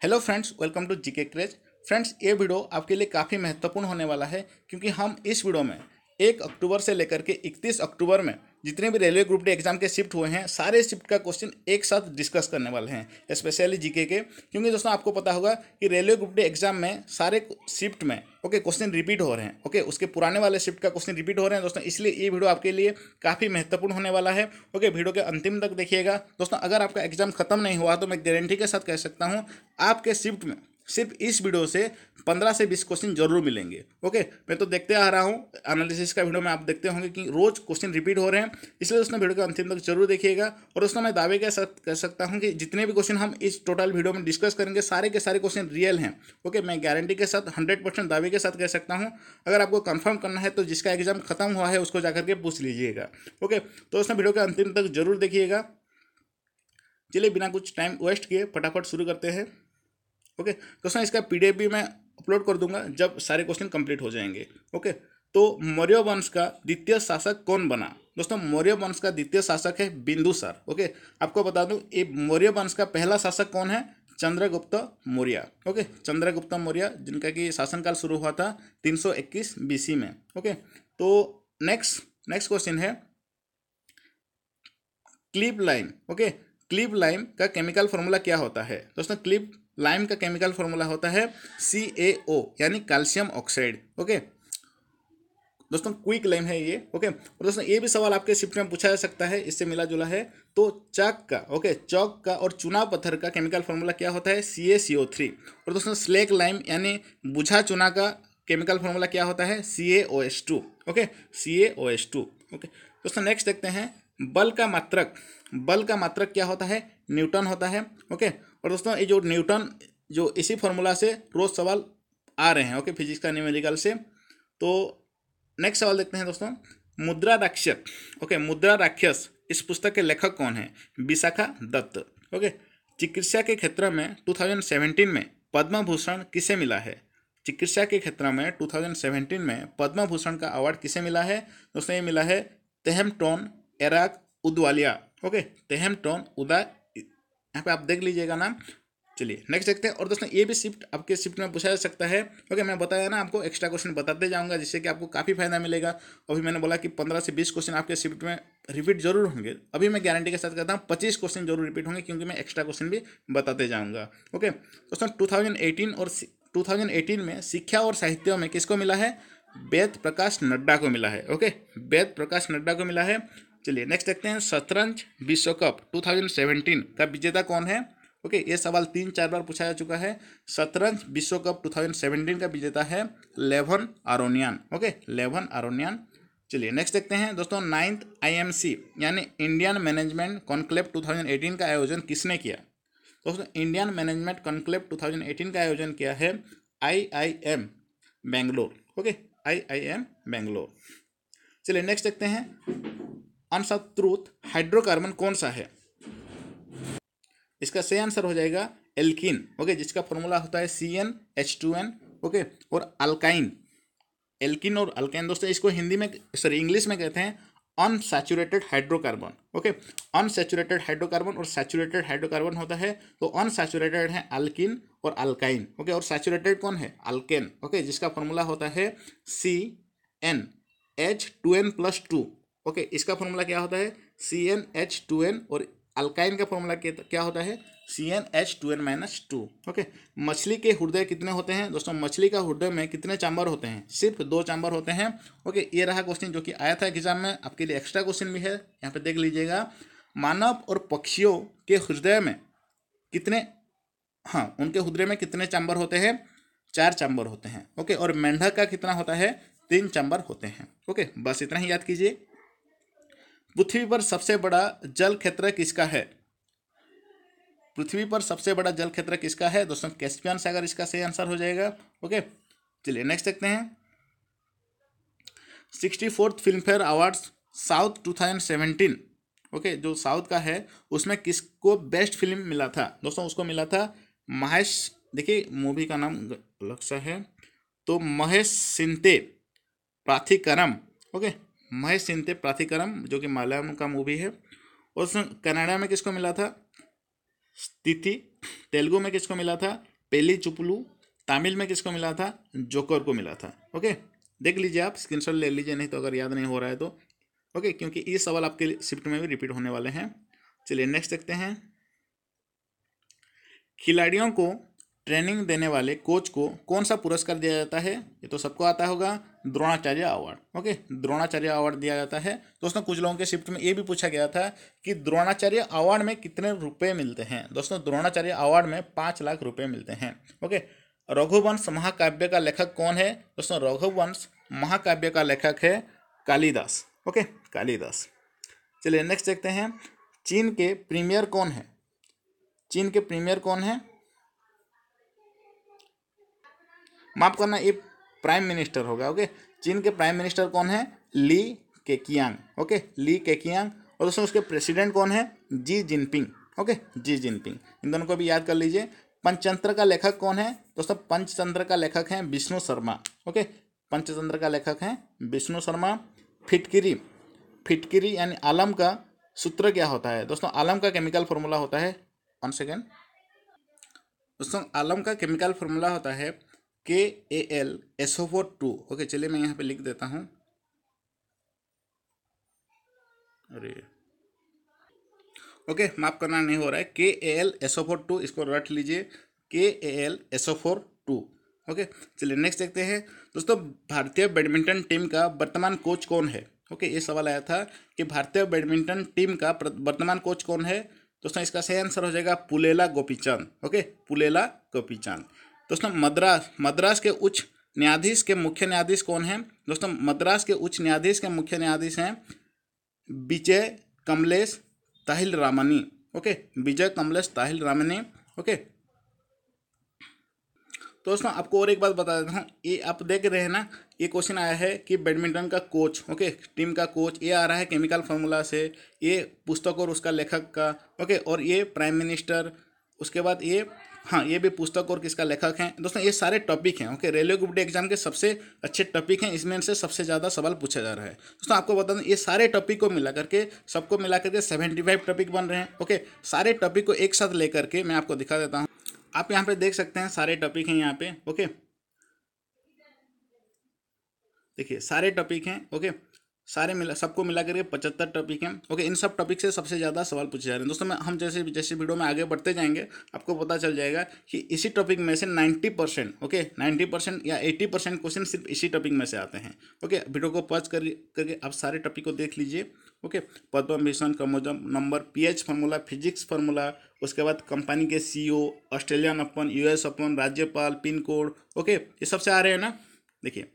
Hello friends, welcome to GK craze. Friends, ये video आपके लिए काफ़ी महत्वपूर्ण होने वाला है क्योंकि हम इस वीडियो में 1 अक्टूबर से लेकर के 31 अक्टूबर में जितने भी रेलवे ग्रुप डी एग्जाम के शिफ्ट हुए हैं सारे शिफ्ट का क्वेश्चन एक साथ डिस्कस करने वाले हैं, स्पेशली जीके के। क्योंकि दोस्तों आपको पता होगा कि रेलवे ग्रुप डी एग्जाम में सारे शिफ्ट में क्वेश्चन रिपीट हो रहे हैं। उसके पुराने वाले शिफ्ट का क्वेश्चन रिपीट हो रहे हैं दोस्तों, इसलिए ये वीडियो आपके लिए काफ़ी महत्वपूर्ण होने वाला है। वीडियो के अंतिम तक देखिएगा दोस्तों। अगर आपका एग्जाम खत्म नहीं हुआ तो मैं गारंटी के साथ कह सकता हूँ आपके शिफ्ट में सिर्फ इस वीडियो से 15 से 20 क्वेश्चन जरूर मिलेंगे। मैं तो देखते आ रहा हूँ एनालिसिस का वीडियो में, आप देखते होंगे कि रोज क्वेश्चन रिपीट हो रहे हैं, इसलिए दोस्तों वीडियो के अंतिम तक जरूर देखिएगा। और दोस्तों मैं दावे के साथ कह सकता हूँ कि जितने भी क्वेश्चन हम इस टोटल वीडियो में डिस्कस करेंगे सारे के सारे क्वेश्चन रियल हैं। मैं गारंटी के साथ 100% दावे के साथ कह सकता हूँ। अगर आपको कंफर्म करना है तो जिसका एग्जाम खत्म हुआ है उसको जाकर के पूछ लीजिएगा। तो दोस्तों वीडियो के अंतिम तक जरूर देखिएगा। चलिए बिना कुछ टाइम वेस्ट किए फटाफट शुरू करते हैं। दोस्तों इसका पीडीएफ भी मैं अपलोड कर दूंगा जब सारे क्वेश्चन कंप्लीट हो जाएंगे। तो मौर्य वंश का द्वितीय शासक कौन बना? दोस्तों मौर्य वंश का द्वितीय शासक है बिंदुसार। आपको बता दूं ये मौर्य वंश का पहला शासक कौन है? चंद्रगुप्त मौर्य। चंद्रगुप्त मौर्य जिनका कि शासनकाल शुरू हुआ था 321 बीसी में। तो नेक्स्ट क्वेश्चन है क्लीव लाइम। क्लीव लाइम का केमिकल फॉर्मूला क्या होता है? दोस्तों क्लीव लाइम का केमिकल फॉर्मूला होता है CaO यानी कैल्शियम ऑक्साइड। दोस्तों क्विक लाइम है ये। और दोस्तों ये भी सवाल आपके शिफ्ट में पूछा जा सकता है, इससे मिला जुला है। तो चॉक का और चुना पत्थर का केमिकल फॉर्मूला क्या होता है? CaCO3। और दोस्तों स्लेक लाइम यानी बुझा चुना का केमिकल फॉर्मूला क्या होता है? CaOH2। CaOH2। दोस्तों नेक्स्ट देखते हैं बल का मात्रक क्या होता है? न्यूटन होता है। और दोस्तों ये जो न्यूटन जो इसी फॉर्मूला से रोज सवाल आ रहे हैं फिजिक्स का न्यूमेरिकल से। तो नेक्स्ट सवाल देखते हैं दोस्तों मुद्रा राक्षस। मुद्रा राक्षस इस पुस्तक के लेखक कौन है? विशाखा दत्त। चिकित्सा के क्षेत्र में 2017 में पद्म भूषण किसे मिला है? चिकित्सा के क्षेत्र में 2017 में पद्म भूषण का अवार्ड किसे मिला है? दोस्तों ये मिला है तेहमटोन एराक उदवालिया। तेहमटोन उदा, यहाँ पे आप देख लीजिएगा नाम। चलिए नेक्स्ट देखते हैं। और दोस्तों ये भी शिफ्ट आपके शिफ्ट में पूछा जा सकता है। मैं बताया ना आपको एक्स्ट्रा क्वेश्चन बताते जाऊंगा जिससे कि आपको काफ़ी फायदा मिलेगा। अभी मैंने बोला कि 15 से 20 क्वेश्चन आपके शिफ्ट में रिपीट जरूर होंगे। अभी मैं गारंटी के साथ कहता हूँ 25 क्वेश्चन जरूर रिपीट होंगे क्योंकि मैं एक्स्ट्रा क्वेश्चन भी बताते जाऊँगा। दोस्तों 2018 में शिक्षा और साहित्य में किसको मिला है? वेद प्रकाश नड्डा को मिला है। वेद प्रकाश नड्डा को मिला है। चलिए नेक्स्ट देखते हैं शतरंज विश्व कप 2017 का विजेता कौन है? ये सवाल 3-4 बार पूछा जा चुका है। शतरंज विश्व कप 2017 का विजेता है लेवन आरोनियन। Levon Aronian. चलिए नेक्स्ट देखते हैं दोस्तों 9th IMC यानी इंडियन मैनेजमेंट कॉन्क्लेव 2018 का आयोजन किसने किया? दोस्तों इंडियन मैनेजमेंट कॉन्क्लेव 2018 का आयोजन किया है IIM बेंगलोर। IIM बेंगलोर। चलिए नेक्स्ट देखते हैं अनसत्रुत हाइड्रोकार्बन कौन सा है? इसका सही आंसर हो जाएगा एल्कीन। जिसका फॉर्मूला होता है CnH2n। और अल्काइन, एल्कीन और अल्काइन दोस्तों इसको हिंदी में इंग्लिश में कहते हैं अनसैचुरेटेड हाइड्रोकार्बन। अनसैचुरेटेड हाइड्रोकार्बन और सैचुरेटेड हाइड्रोकार्बन होता है। तो अनसैचुरेटेड है अल्कीन और अल्काइन। और सैचुरेटेड कौन है? अल्केन। जिसका फॉर्मूला होता है CnH2n+2। इसका फॉर्मूला क्या होता है? CnH2n। और अल्काइन का फॉर्मूला क्या होता है? CnH2n-2। मछली के हृदय कितने होते हैं? दोस्तों मछली का हृदय में कितने चैम्बर होते हैं? सिर्फ 2 चैम्बर होते हैं। ये रहा क्वेश्चन जो कि आया था एग्जाम में, आपके लिए एक्स्ट्रा क्वेश्चन भी है, यहाँ पे देख लीजिएगा। मानव और पक्षियों के हृदय में कितने उनके हृदय में कितने चैम्बर होते हैं? 4 चैम्बर होते हैं। और मेंढक का कितना होता है? 3 चैम्बर होते हैं। बस इतना ही याद कीजिए। पृथ्वी पर सबसे बड़ा जल क्षेत्र किसका है? पृथ्वी पर सबसे बड़ा जल क्षेत्र किसका है? दोस्तों कैस्पियन सागर इसका सही आंसर हो जाएगा। चलिए नेक्स्ट देखते हैं 64th film fair awards south 2017। जो साउथ का है उसमें किसको बेस्ट फिल्म मिला था? दोस्तों उसको मिला था महेश, देखिए मूवी का नाम अलग सा है, तो महेश सिंते प्राथिकरम। महेश सिंते प्राथिकरम जो कि मलयालम का मूवी है। और उसमें कनाडा में किसको मिला था? तिथि। तेलुगु में किसको मिला था? पेली चुपलू, तमिल में किसको मिला था, जोकर को मिला था। ओके, देख लीजिए आप, स्क्रीनशॉट ले लीजिए, नहीं तो अगर याद नहीं हो रहा है तो। ओके, क्योंकि ये सवाल आपके शिफ्ट में भी रिपीट होने वाले हैं। चलिए नेक्स्ट देखते हैं। खिलाड़ियों को ट्रेनिंग देने वाले कोच को कौन सा पुरस्कार दिया जाता है, ये तो सबको आता होगा, Dronacharya award. Okay, Dronacharya award दिया जाता है। दोस्तों कुछ लोगों के शिफ्ट में ये भी पूछा गया था कि द्रोणाचार्य अवार्ड में कितने रुपए मिलते हैं। दोस्तों द्रोणाचार्य अवार्ड में 5 लाख रुपए मिलते हैं। ओके, रघुवंश महाकाव्य का लेखक कौन है। दोस्तों रघुवंश महाकाव्य का लेखक है कालिदास। ओके, कालिदास। चलिए नेक्स्ट देखते हैं। चीन के प्रीमियर कौन है, चीन के प्रीमियर कौन है, माफ करना, ये प्राइम मिनिस्टर होगा। ओके, चीन के प्राइम मिनिस्टर कौन है, Li Keqiang. Okay, Li Keqiang. और दोस्तों उसके प्रेसिडेंट कौन है, Xi Jinping. Okay, Xi Jinping. इन दोनों को भी याद कर लीजिए। पंचतंत्र का लेखक कौन है। दोस्तों पंचतंत्र का लेखक है विष्णु शर्मा। ओके, पंचतंत्र का लेखक है विष्णु शर्मा। फिटकिरी, फिटकिरी यानी आलम का सूत्र क्या होता है। दोस्तों आलम का केमिकल फॉर्मूला होता है, 1 सेकेंड। दोस्तों आलम का केमिकल फॉर्मूला होता है KAlSO4 2। ओके, चलिए मैं यहाँ पे लिख देता हूँ। अरे ओके, माफ करना, नहीं हो रहा है। KAlSO4 2, इसको रट लीजिए, KAlSO4 2। ओके, चलिए नेक्स्ट देखते हैं। दोस्तों भारतीय बैडमिंटन टीम का वर्तमान कोच कौन है। ओके, ये सवाल आया था कि भारतीय बैडमिंटन टीम का वर्तमान कोच कौन है। दोस्तों इसका सही आंसर हो जाएगा पुलेला गोपीचंद। ओके, पुलेला गोपीचंद। दोस्तों मद्रास के उच्च न्यायाधीश के मुख्य न्यायाधीश कौन है। दोस्तों मद्रास के उच्च न्यायाधीश के मुख्य न्यायाधीश हैं विजय कमलेश ताहिल रामानी। ओके, विजय कमलेश ताहिल रामानी। ओके, तो दोस्तों आपको और एक बात बता देता हूँ, ये आप देख रहे हैं ना, ये क्वेश्चन आया है कि बैडमिंटन का कोच। ओके, टीम का कोच, ये आ रहा है केमिकल फार्मूला से, ये पुस्तक और उसका लेखक का। ओके, और ये प्राइम मिनिस्टर, उसके बाद ये, हाँ ये भी पुस्तक और किसका लेखक हैं। दोस्तों ये सारे टॉपिक हैं। Okay, railway group D exam के सबसे अच्छे टॉपिक हैं, इसमें से सबसे ज़्यादा सवाल पूछा जा रहा है। दोस्तों आपको बता दें, ये सारे टॉपिक को मिला करके, सबको मिला करके 75 टॉपिक बन रहे हैं। ओके, सारे टॉपिक को एक साथ लेकर के मैं आपको दिखा देता हूँ। आप यहाँ पे देख सकते हैं, सारे टॉपिक हैं यहाँ पे। ओके, देखिए सारे टॉपिक हैं। ओके, सारे मिला, सबको मिला करके 75 टॉपिक हैं। ओके, इन सब टॉपिक से सबसे ज़्यादा सवाल पूछे जा रहे हैं। दोस्तों हम जैसे जैसे वीडियो में आगे बढ़ते जाएंगे, आपको पता चल जाएगा कि इसी टॉपिक में से 90%, ओके 90% या 80% क्वेश्चन सिर्फ इसी टॉपिक में से आते हैं। ओके, वीडियो को पॉज करके आप सारे टॉपिक को देख लीजिए। Okay, Padma Bhushan, chromosome number, pH formula, physics formula, उसके बाद कंपनी के CEO, Australian open, US open, राज्यपाल, पिन कोड। ओके, ये सबसे आ रहे हैं ना, देखिए।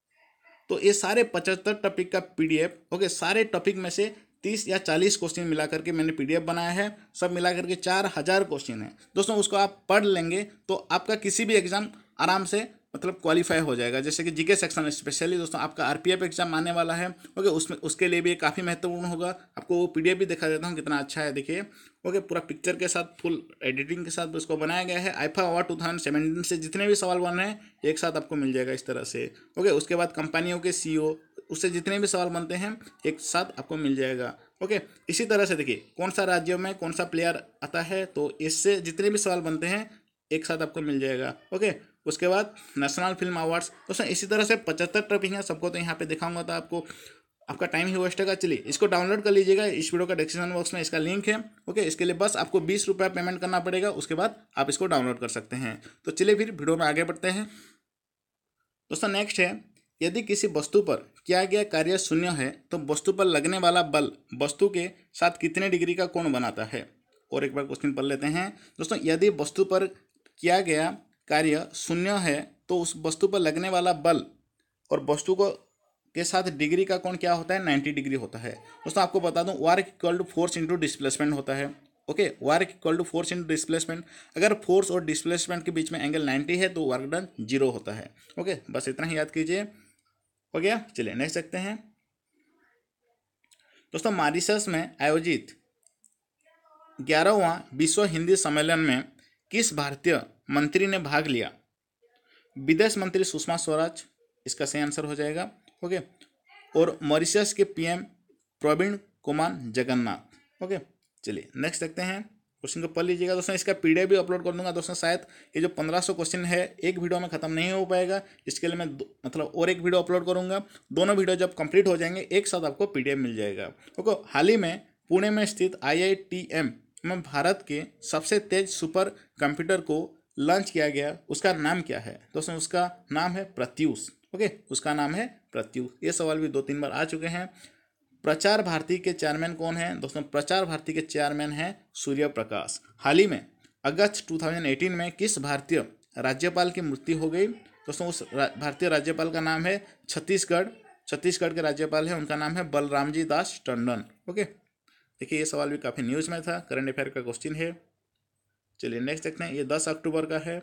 तो ये सारे 75 टॉपिक का PDF, ओके, सारे टॉपिक में से 30 या 40 क्वेश्चन मिला करके मैंने PDF बनाया है। सब मिला करके 4000 क्वेश्चन है। दोस्तों उसको आप पढ़ लेंगे तो आपका किसी भी एग्जाम आराम से मतलब क्वालिफाई हो जाएगा। जैसे कि जीके सेक्शन स्पेशली दोस्तों आपका RPF एग्जाम आने वाला है। ओके, उसमें उसके लिए भी काफ़ी महत्वपूर्ण होगा। आपको वो PDF भी दिखा देता हूँ कितना अच्छा है, देखिए। ओके, पूरा पिक्चर के साथ, फुल एडिटिंग के साथ उसको बनाया गया है। आईफा अवार्ड 2017 से जितने भी सवाल बन रहे हैं एक साथ आपको मिल जाएगा इस तरह से। ओके, उसके बाद कंपनियों के CEO, उससे जितने भी सवाल बनते हैं एक साथ आपको मिल जाएगा। ओके, इसी तरह से देखिए कौन सा राज्यों में कौन सा प्लेयर आता है, तो इससे जितने भी सवाल बनते हैं एक साथ आपको मिल जाएगा। ओके, उसके बाद नेशनल फिल्म अवार्ड्स। दोस्तों इसी तरह से 75 टॉपिक हैं, सबको तो यहाँ पे दिखाऊंगा तो आपका टाइम ही वेस्ट होगा। चलिए इसको डाउनलोड कर लीजिएगा, इस वीडियो का डिस्क्रिप्शन बॉक्स में इसका लिंक है। ओके, इसके लिए बस आपको 20 रुपये पेमेंट करना पड़ेगा, उसके बाद आप इसको डाउनलोड कर सकते हैं। तो चलिए फिर वीडियो में आगे बढ़ते हैं। दोस्तों नेक्स्ट है, यदि किसी वस्तु पर किया गया कार्य शून्य है तो वस्तु पर लगने वाला बल वस्तु के साथ कितने डिग्री का कोण बनाता है। और एक बार क्वेश्चन पढ़ लेते हैं। दोस्तों यदि वस्तु पर किया गया कार्य शून्य है तो उस वस्तु पर लगने वाला बल और वस्तु को के साथ डिग्री का कोण क्या होता है, 90 डिग्री होता है। दोस्तों आपको बता दूं, work equal to force into displacement होता है। Okay, work equal to force into displacement. अगर फोर्स और डिस्प्लेसमेंट के बीच में एंगल 90 है तो वर्क डन 0 होता है। ओके, बस इतना ही याद कीजिए, हो गया। चलिए नेक्स्ट देखते हैं। दोस्तों मॉरिशस में आयोजित 11वां विश्व हिंदी सम्मेलन में किस भारतीय मंत्री ने भाग लिया। विदेश मंत्री सुषमा स्वराज, इसका सही आंसर हो जाएगा। ओके, और मॉरिशस के PM प्रवीण कुमार जगन्नाथ। ओके, चलिए नेक्स्ट देखते हैं। क्वेश्चन को पढ़ लीजिएगा दोस्तों। इसका पीडीएफ भी अपलोड कर दूंगा दोस्तों। शायद ये जो 1500 क्वेश्चन है एक वीडियो में खत्म नहीं हो पाएगा, इसके लिए मैं मतलब और एक वीडियो अपलोड करूंगा। दोनों वीडियो जब कंप्लीट हो जाएंगे एक साथ आपको पीडीएफ मिल जाएगा। ओके, हाल ही में पुणे में स्थित IITM में भारत के सबसे तेज सुपर कंप्यूटर को लॉन्च किया गया, उसका नाम क्या है दोस्तों? उसका नाम है प्रत्यूष। ओके, उसका नाम है प्रत्यूष। ये सवाल भी 2-3 बार आ चुके हैं। प्रचार भारती के चेयरमैन कौन है दोस्तों? प्रचार भारती के चेयरमैन हैं सूर्य प्रकाश। हाल ही में अगस्त 2018 में किस भारतीय राज्यपाल की मृत्यु हो गई दोस्तों? उस भारतीय राज्यपाल का नाम है छत्तीसगढ़ के राज्यपाल हैं, उनका नाम है बलरामजी दास टंडन। ओके, देखिए ये सवाल भी काफ़ी न्यूज़ में था, करंट अफेयर का क्वेश्चन है। चलिए नेक्स्ट देखते हैं, ये 10 अक्टूबर का है।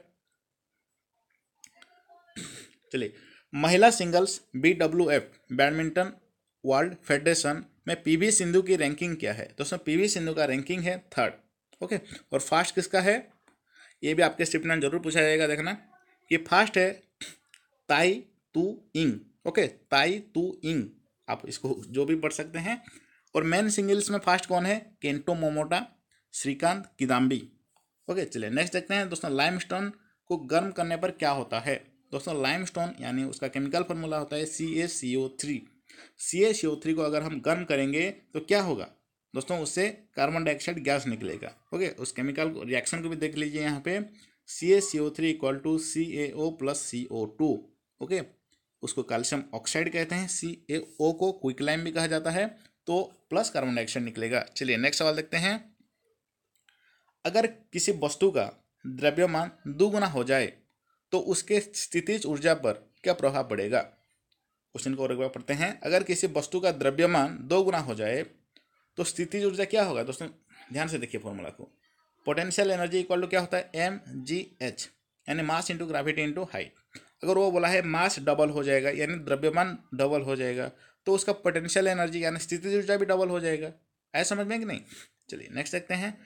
चलिए, महिला singles BWF badminton world federation में पीवी सिंधु की रैंकिंग क्या है दोस्तों? पीवी सिंधु का रैंकिंग है 3rd। ओके, और फास्ट किसका है? ये भी आपके स्क्रिप्ट में जरूर पूछा जाएगा, देखना। कि फास्ट है ताई तू इंग। ओके, ताई तू इंग, आप इसको जो भी पढ़ सकते हैं। और मेन सिंगल्स में फास्ट कौन है? Kento Momota, Srikanth Kidambi. Okay, चलिए नेक्स्ट देखते हैं दोस्तों। लाइमस्टोन को गर्म करने पर क्या होता है दोस्तों? लाइमस्टोन यानी उसका केमिकल फार्मूला होता है CaCO3। CaCO3 को अगर हम गर्म करेंगे तो क्या होगा दोस्तों? उससे कार्बन डाइऑक्साइड गैस निकलेगा। ओके, उस केमिकल रिएक्शन को भी देख लीजिए यहाँ पे। CaCO3 = CaO + CO2। ओके, उसको कैल्शियम ऑक्साइड कहते हैं। CaO को क्विकलाइम भी कहा जाता है, तो प्लस कार्बन डाइऑक्साइड निकलेगा। चलिए नेक्स्ट सवाल देखते हैं। अगर किसी वस्तु का द्रव्यमान 2 गुना हो जाए तो उसके स्थितिज ऊर्जा पर क्या प्रभाव पड़ेगा? क्वेश्चन को और एक बार पढ़ते हैं। अगर किसी वस्तु का द्रव्यमान 2 गुना हो जाए तो स्थितिज ऊर्जा क्या होगा दोस्तों? ध्यान से देखिए फॉर्मूला को। पोटेंशियल एनर्जी = क्या होता है? mgh, यानी mass into gravity into height. अगर वो बोला है मास डबल हो जाएगा यानी द्रव्यमान डबल हो जाएगा, तो उसका पोटेंशियल एनर्जी यानी स्थितिज ऊर्जा भी डबल हो जाएगा। ऐसा समझ में कि नहीं? चलिए नेक्स्ट देखते हैं।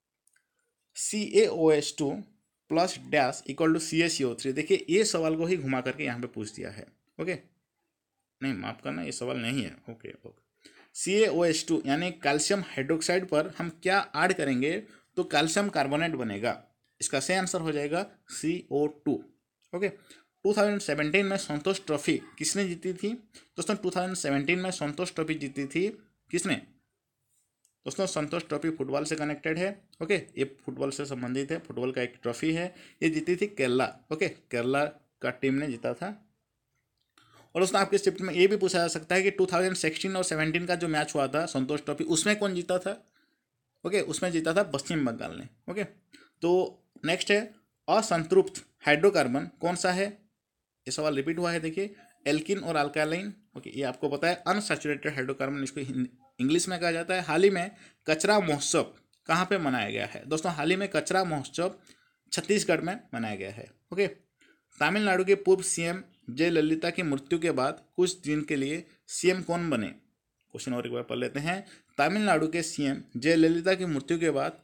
CaOH2 + dash = CaCO3। देखिए ये सवाल को ही घुमा करके यहाँ पे पूछ दिया है। ओके, नहीं माफ करना, ये सवाल नहीं है। ओके, CaOH2 यानी कैल्शियम हाइड्रोक्साइड पर हम क्या ऐड करेंगे तो कैल्शियम कार्बोनेट बनेगा। इसका सही आंसर हो जाएगा CO2। ओके, 2017 में संतोष ट्रॉफी किसने जीती थी दोस्तों? 2017 में संतोष ट्रॉफी जीती थी किसने दोस्तों? संतोष ट्रॉफी फुटबॉल से कनेक्टेड है। ओके, ये फुटबॉल से संबंधित है, फुटबॉल का एक ट्रॉफी है। ये जीती थी केरला। ओके, केरला का टीम ने जीता था। और दोस्तों आपके स्क्रिप्ट में ये भी पूछा जा सकता है कि 2016 और 17 का जो मैच हुआ था संतोष ट्रॉफी, उसमें कौन जीता था? ओके, उसमें जीता था पश्चिम बंगाल ने। ओके, तो नेक्स्ट है असंतृप्त हाइड्रोकार्बन कौन सा है? ये सवाल रिपीट हुआ है, देखिए। एल्किन और अल्कालाइन। ओके, ये आपको पता है। अनसैचुरेटेड हाइड्रोकार्बन इसको इंग्लिश में कहा जाता है। हाल ही में कचरा महोत्सव कहाँ पे मनाया गया है दोस्तों? हाल ही में कचरा महोत्सव छत्तीसगढ़ में मनाया गया है। ओके, तमिलनाडु के पूर्व CM जयललिता की मृत्यु के बाद कुछ दिन के लिए CM कौन बने? क्वेश्चन और एक बार पढ़ लेते हैं। तमिलनाडु के CM जयललिता की मृत्यु के बाद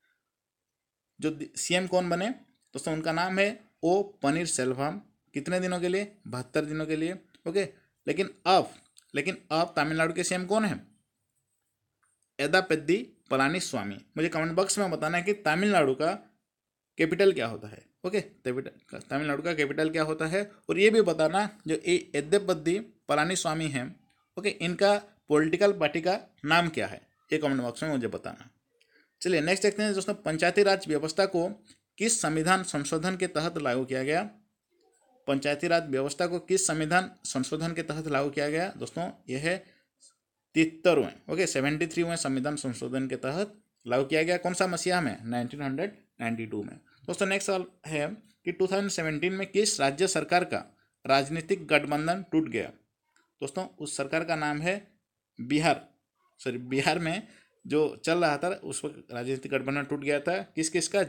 जो CM कौन बने दोस्तों? उनका नाम है O पनीरसेल्वम। कितने दिनों के लिए? 72 दिनों के लिए। ओके, लेकिन अब तमिलनाडु के CM कौन है? एदापेद्दी पलानीस्वामी। मुझे कमेंट बॉक्स में बताना है कि तमिलनाडु का कैपिटल क्या होता है। ओके, तमिलनाडु का कैपिटल क्या होता है, और ये भी बताना जो एदापेद्दी पलानीस्वामी हैं, ओके, इनका पॉलिटिकल पार्टी का नाम क्या है, ये कमेंट बॉक्स में मुझे बताना। चलिए नेक्स्ट देखते हैं दोस्तों। पंचायती राज व्यवस्था को किस संविधान संशोधन के तहत लागू किया गया? पंचायती राज व्यवस्था को किस संविधान संशोधन के तहत लागू किया गया दोस्तों? यह है 73वें, ओके, 73वें संविधान संशोधन के तहत लागू किया गया। कौन सा मसीहा में? 1992 में। दोस्तों नेक्स्ट सवाल है कि 2017 में किस राज्य सरकार का राजनीतिक गठबंधन टूट गया? दोस्तों उस सरकार का नाम है बिहार में जो चल रहा था उस वक्त राजनीतिक गठबंधन टूट गया था। किस किस का?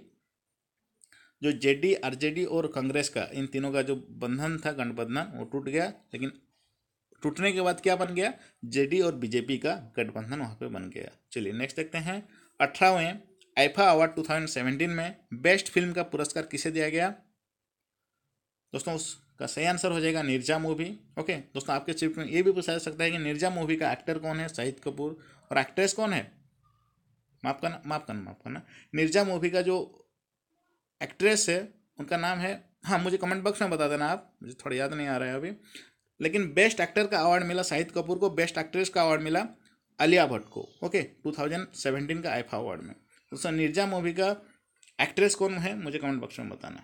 जेडी आरजेडी और कांग्रेस का, इन तीनों का जो बंधन था, गठबंधन, वो टूट गया। लेकिन टूटने के बाद क्या बन गया? जेडी और बीजेपी का गठबंधन वहाँ पे बन गया। चलिए नेक्स्ट देखते हैं। 18वें आईफा अवार्ड 2017 में बेस्ट फिल्म का पुरस्कार किसे दिया गया? दोस्तों उसका सही आंसर हो जाएगा निर्जा मूवी। ओके दोस्तों, आपके स्क्रिप्ट में ये भी पूछा जा सकता है कि निर्जा मूवी का एक्टर कौन है? शाहिद कपूर। और एक्ट्रेस कौन है? माफ करना, नीरजा मूवी का जो एक्ट्रेस है उनका नाम है, हाँ मुझे कमेंट बॉक्स में बता देना आप, मुझे थोड़ा याद नहीं आ रहा है अभी। लेकिन बेस्ट एक्टर का अवार्ड मिला शाहिद कपूर को, बेस्ट एक्ट्रेस का अवार्ड मिला आलिया भट्ट को। ओके, 2017 का आईफा अवार्ड में। दोस्तों नीरजा मूवी का एक्ट्रेस कौन है मुझे कमेंट बॉक्स में बताना।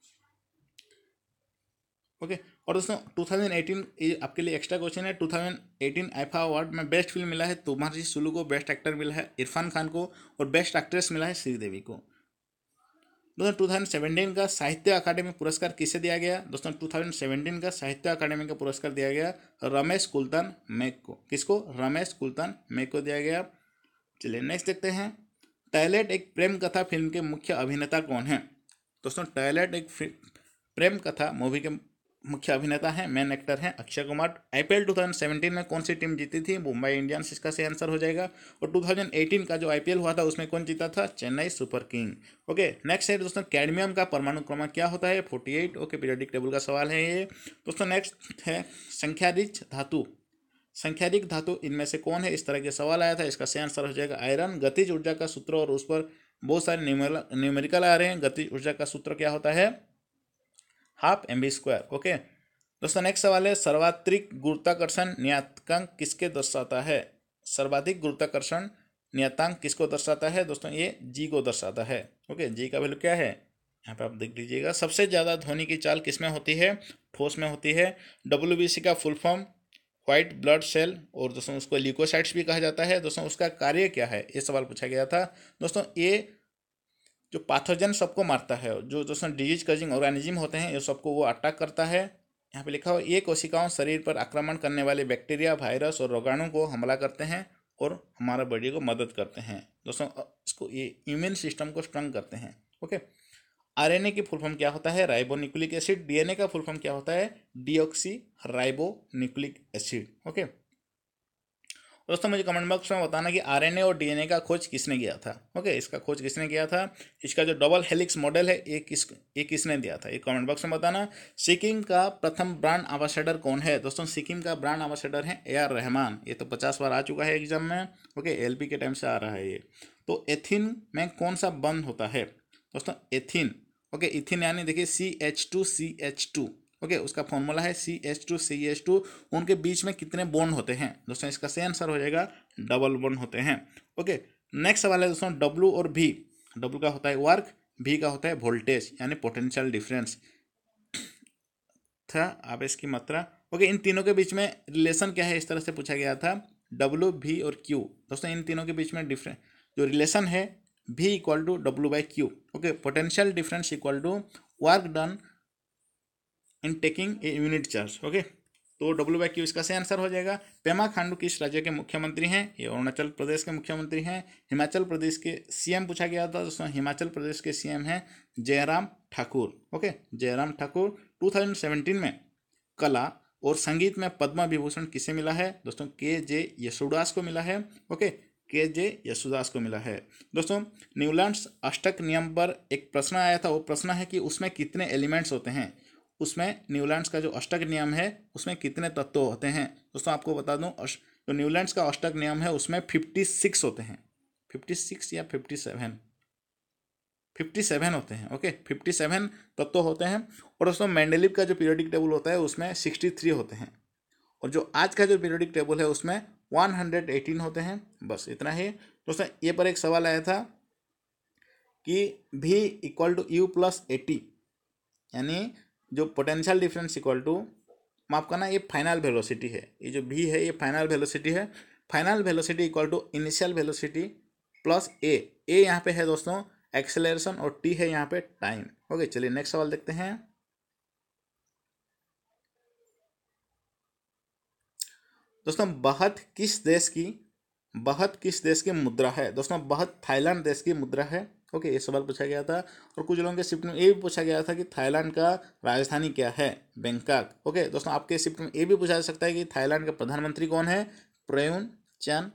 ओके, और दोस्तों 2018 ये आपके लिए एक्स्ट्रा क्वेश्चन है, 2018 आईफा अवार्ड में बेस्ट फिल्म मिला है तुम्हारी सुलू को, बेस्ट एक्टर मिला है इरफान खान को, और बेस्ट एक्ट्रेस मिला है श्रीदेवी को। दोस्तों 2017 का साहित्य अकादमी पुरस्कार किसे दिया गया? दोस्तों 2017 का साहित्य अकादमी का पुरस्कार दिया गया रमेश कुलतन मेघ को। किसको? रमेश कुलतन मेघ को दिया गया। चलिए नेक्स्ट देखते हैं, टॉयलेट एक प्रेम कथा फिल्म के मुख्य अभिनेता कौन है? दोस्तों टॉयलेट एक प्रेम कथा मूवी के मुख्य अभिनेता हैं, मेन एक्टर हैं अक्षय कुमार। आईपीएल 2017 में कौन सी टीम जीती थी? मुंबई इंडियंस, इसका सही आंसर हो जाएगा। और 2018 का जो आईपीएल हुआ था उसमें कौन जीता था? Chennai super king. Okay, next है दोस्तों, कैडमियम का परमाणु क्रमांक क्या होता है? 48। ओके, पीरियोडिक टेबल का सवाल है ये। दोस्तों नेक्स्ट है संख्यारिक धातु, संख्यारिक धातु इनमें से कौन है? इस तरह के सवाल आया था, इसका सही आंसर हो जाएगा आयरन। गतिज ऊर्जा का सूत्र, और उस पर बहुत सारे न्यूमेरिकल आ रहे हैं। गतिज ऊर्जा का सूत्र क्या होता है? Half mv²। ओके, दोस्तों नेक्स्ट सवाल है, सर्वाधिक गुरुत्वाकर्षण नियतांक किसके दर्शाता है? सर्वाधिक गुरुत्वाकर्षण नियतांक किसको दर्शाता है? दोस्तों ये जी को दर्शाता है। ओके, जी का वैल्यू क्या है यहाँ पे आप देख लीजिएगा। सबसे ज़्यादा ध्वनि की चाल किसमें होती है? ठोस में होती है। WBC का full form white blood cell, और दोस्तों उसको ल्यूकोसाइट्स भी कहा जाता है। दोस्तों उसका कार्य क्या है? ये सवाल पूछा गया था। दोस्तों ये जो पैथोजन सबको मारता है, जो दोस्तों डिजीज कॉजिंग ऑर्गेनिज्म होते हैं, ये सबको वो अटैक करता है। यहाँ पे लिखा हो, ये कोशिकाओं शरीर पर आक्रमण करने वाले बैक्टीरिया, वायरस और रोगाणु को हमला करते हैं और हमारा बॉडी को मदद करते हैं। दोस्तों इसको ये इम्यून सिस्टम को स्ट्रॉन्ग करते हैं। ओके, आरएनए की फुल फॉर्म क्या होता है? Ribo nucleic acid. डीएनए का फुल फॉर्म क्या होता है? Deoxy ribo nucleic acid. Okay, दोस्तों मुझे कमेंट बॉक्स में बताना कि आरएनए और डीएनए का खोज किसने किया था। ओके, इसका खोज किसने किया था? इसका जो डबल हेलिक्स मॉडल है ये किसने दिया था? ये कमेंट बॉक्स में बताना। सिक्किम का प्रथम ब्रांड एम्बेसडर कौन है? दोस्तों सिक्किम का ब्रांड एम्बेसडर है AR रहमान। ये तो 50 बार आ चुका है एग्जाम में। ओके, LP के टाइम से आ रहा है ये। तो एथिन में कौन सा बंध होता है? दोस्तों एथिन, ओके, इथिन यानी देखिए CH2CH2। ओके, उसका फॉर्मूला है CH2CH2। उनके बीच में कितने बॉन्ड होते हैं? दोस्तों इसका सही आंसर हो जाएगा डबल बॉन्ड होते हैं। ओके, नेक्स्ट सवाल है दोस्तों, W और V। W का होता है वर्क, V का होता है वोल्टेज यानी पोटेंशियल डिफरेंस था आप इसकी मात्रा। ओके, इन तीनों के बीच में रिलेशन क्या है? इस तरह से पूछा गया था, W, V और Q। दोस्तों इन तीनों के बीच में डिफरेंस जो रिलेशन है, V = W/Q। Okay, potential difference equal to work done in taking a unit charge. Okay, तो W/Q इसका सही आंसर हो जाएगा। पेमा खांडू किस राज्य के मुख्यमंत्री हैं? ये अरुणाचल प्रदेश के मुख्यमंत्री हैं। हिमाचल प्रदेश के CM पूछा गया था दोस्तों, हिमाचल प्रदेश के CM हैं जयराम ठाकुर। ओके, जयराम ठाकुर। 2017 में कला और संगीत में पद्म विभूषण किसे मिला है? दोस्तों KJ यशुदास को मिला है। ओके, KJ यशुदास को मिला है। दोस्तों न्यूलैंड्स अष्टक नियम पर एक प्रश्न आया था, वो प्रश्न है कि उसमें कितने एलिमेंट्स होते हैं? उसमें न्यूलैंड्स का जो अष्टक नियम है उसमें कितने तत्व होते हैं? दोस्तों आपको बता दूं, जो न्यूलैंड्स का अष्टक नियम है उसमें 56 होते हैं। 56 या 57 होते हैं। ओके, 57 तत्व होते हैं। और दोस्तों मेंडलीव का जो पीरियोडिक टेबल होता है उसमें 63 होते हैं, और जो आज का जो पीरियोडिक टेबल है उसमें 118 होते हैं। बस इतना ही दोस्तों। ये पर एक सवाल आया था कि V = U + AT, यानी जो पोटेंशियल डिफरेंस इक्वल टू, माफ करना, ये फाइनल वेलोसिटी है। ये जो V है ये फाइनल वेलोसिटी है। Final velocity equal to initial velocity plus A यहाँ पे है दोस्तों एक्सेलरेशन, और T है यहाँ पे टाइम। ओके, चलिए नेक्स्ट सवाल देखते हैं। दोस्तों बहत किस देश की मुद्रा है? दोस्तों बहत थाईलैंड देश की मुद्रा है। ओके, ये सवाल पूछा गया था। और कुछ लोगों के शिफ्ट में ये भी पूछा गया था कि थाईलैंड का राजधानी क्या है? बैंकॉक। ओके, दोस्तों आपके शिफ्ट में ये भी पूछा जा सकता है कि थाईलैंड का प्रधानमंत्री कौन है? Prayut Chan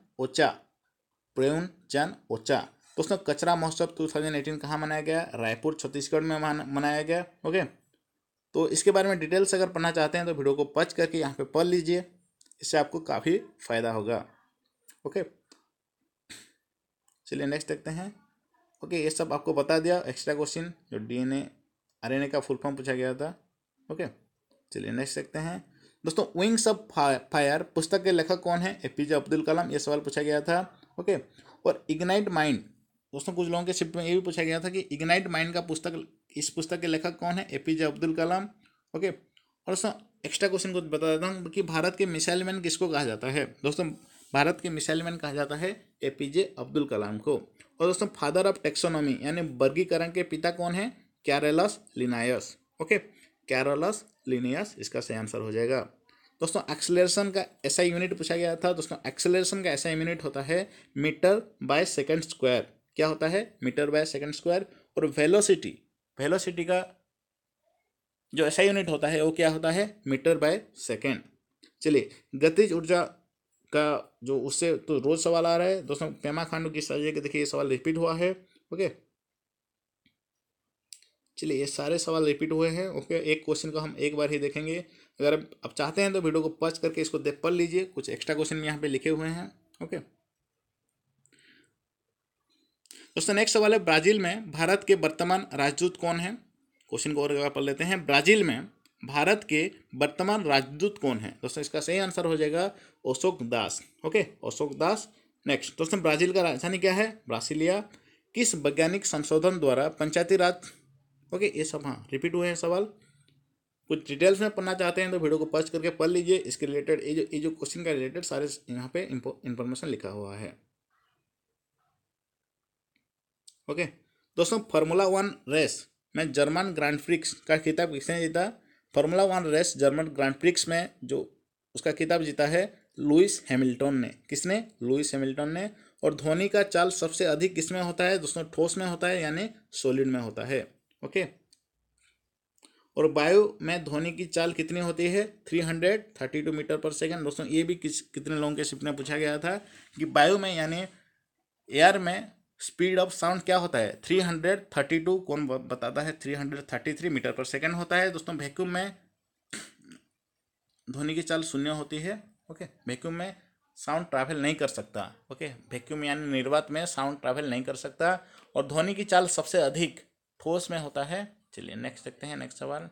Ocha. दोस्तों कचरा महोत्सव 2018 कहाँ मनाया गया? रायपुर छत्तीसगढ़ में मनाया गया। ओके, तो इसके बारे में डिटेल्स अगर पढ़ना चाहते हैं तो वीडियो को पॉज करके यहाँ पे पढ़ लीजिए, इससे आपको काफ़ी फायदा होगा। ओके, चलिए नेक्स्ट देखते हैं। ओके, ये सब आपको बता दिया एक्स्ट्रा क्वेश्चन जो डीएनए आरएनए का फुल फॉर्म पूछा गया था। ओके, चलिए नेक्स्ट देखते हैं दोस्तों। विंग्स ऑफ फायर पुस्तक के लेखक कौन है? एपीजे अब्दुल कलाम, ये सवाल पूछा गया था। ओके, और इग्नाइट माइंड दोस्तों कुछ लोगों के शिफ्ट में ये भी पूछा गया था कि इग्नाइट माइंड का पुस्तक, इस पुस्तक के लेखक कौन है? एपीजे अब्दुल कलाम। ओके, और दोस्तों एक्स्ट्रा क्वेश्चन को बता देता हूँ कि भारत के मिसाइल मैन किसको कहा जाता है? दोस्तों भारत के मिसाइल मैन कहा जाता है एपीजे अब्दुल कलाम को। और दोस्तों फादर ऑफ टेक्सोनॉमी यानी वर्गीकरण के पिता कौन है? Carolus Linnaeus. Okay, Carolus Linnaeus इसका सही आंसर हो जाएगा। दोस्तों एक्सेलरेशन का ऐसा यूनिट पूछा गया था। दोस्तों एक्सेलरेशन का ऐसा यूनिट होता है मीटर बाय सेकंड स्क्वायर। क्या होता है? Metre by second square. और वेलोसिटी, वेलोसिटी का जो ऐसा यूनिट होता है वो क्या होता है? Metre by second. चलिए गतिज ऊर्जा का जो उससे तो रोज सवाल आ रहा है दोस्तों। पेमा खांडू की सजा के देखिए ये सवाल रिपीट हुआ है। ओके, चलिए ये सारे सवाल रिपीट हुए हैं। ओके, एक क्वेश्चन को हम एक बार ही देखेंगे। अगर आप चाहते हैं तो वीडियो को पॉज करके इसको देख पढ़ लीजिए, कुछ एक्स्ट्रा क्वेश्चन यहाँ पे लिखे हुए हैं। ओके दोस्तों नेक्स्ट सवाल है, ब्राजील में भारत के वर्तमान राजदूत कौन है? क्वेश्चन को और एक बार पढ़ लेते हैं। ब्राजील में भारत के वर्तमान राजदूत कौन है? दोस्तों इसका सही आंसर हो जाएगा अशोक दास। ओके, अशोक दास। नेक्स्ट दोस्तों ब्राजील का राजधानी क्या है? ब्रासिलिया। किस वैज्ञानिक संशोधन द्वारा पंचायती राज, ओके ये सब हाँ रिपीट हुए हैं सवाल। कुछ डिटेल्स में पढ़ना चाहते हैं तो वीडियो को पॉज करके पढ़ लीजिए। इसके रिलेटेड ये जो क्वेश्चन का रिलेटेड सारे यहाँ पे इंफॉर्मेशन लिखा हुआ है। ओके दोस्तों फार्मूला 1 रेस में जर्मन ग्रांड प्रिक्स का खिताब किसने जीता? Formula 1 race German grand prix में जो उसका खिताब जीता है लुइस हैमिल्टन ने। किसने? लुइस हैमिल्टन ने। और ध्वनि का चाल सबसे अधिक किसमें होता है? दोस्तों ठोस में होता है यानी सॉलिड में होता है। ओके, और वायु में ध्वनि की चाल कितनी होती है? 332 मीटर पर सेकंड। दोस्तों ये भी कितने लोगों के शिफ्ट में पूछा गया था कि वायु में यानी एयर में स्पीड ऑफ साउंड क्या होता है? 332। कौन बताता है? 333 मीटर पर सेकंड होता है। दोस्तों वैक्यूम में ध्वनि की चाल शून्य होती है। ओके, वैक्यूम में साउंड ट्रैवल नहीं कर सकता। ओके, वैक्यूम यानी निर्वात में साउंड ट्रैवल नहीं कर सकता। और ध्वनि की चाल सबसे अधिक ठोस में होता है। चलिए नेक्स्ट देखते हैं। नेक्स्ट सवाल,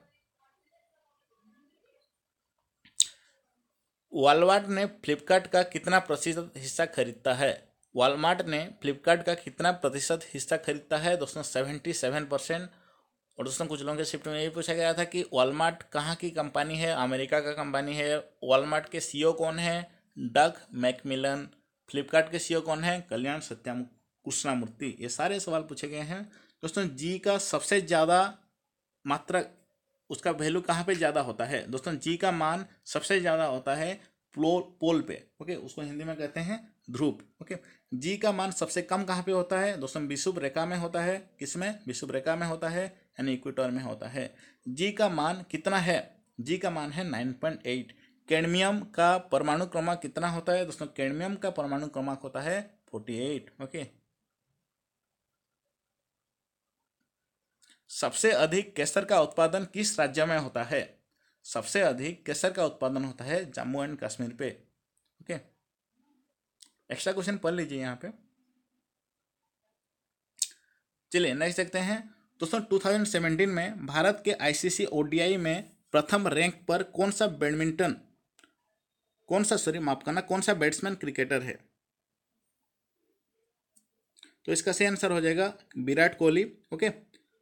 वॉलमार्ट ने फ्लिपकार्ट का कितना प्रतिशत हिस्सा खरीदता है? वॉलमार्ट ने फ्लिपकार्ट का कितना प्रतिशत हिस्सा खरीदता है? दोस्तों 77%। और दोस्तों कुछ लोगों के शिफ्ट में ये पूछा गया था कि वॉलमार्ट कहाँ की कंपनी है? अमेरिका का कंपनी है। वॉलमार्ट के सीईओ कौन है? डग मैकमिलन। फ्लिपकार्ट के सीईओ कौन है? कल्याण सत्याम कृष्णामूर्ति। ये सारे सवाल पूछे गए हैं। दोस्तों जी का सबसे ज़्यादा मात्रा उसका वैल्यू कहाँ पे ज़्यादा होता है? दोस्तों जी का मान सबसे ज़्यादा होता है पोल पे। ओके, उसको हिंदी में कहते हैं ध्रुव। ओके, जी का मान सबसे कम कहाँ पे होता है? दोस्तों विषुव रेखा में होता है। किसमें? विषुव रेखा में होता है यानी इक्वेटर में होता है। जी का मान कितना है? जी का मान है 9.8। कैडमियम का परमाणु क्रमांक कितना होता है? दोस्तों कैडमियम का परमाणु क्रमांक होता है 48। ओके, सबसे अधिक केसर का उत्पादन किस राज्य में होता है? सबसे अधिक केसर का उत्पादन होता है जम्मू एंड कश्मीर पे। ओके, एक्स्ट्रा क्वेश्चन पढ़ लीजिए यहाँ पे। चलिए नेक्स्ट देखते हैं दोस्तों। 2017 में भारत के आईसीसी ओडीआई में प्रथम रैंक पर कौन सा बैट्समैन क्रिकेटर है? तो इसका सही आंसर हो जाएगा विराट कोहली। ओके,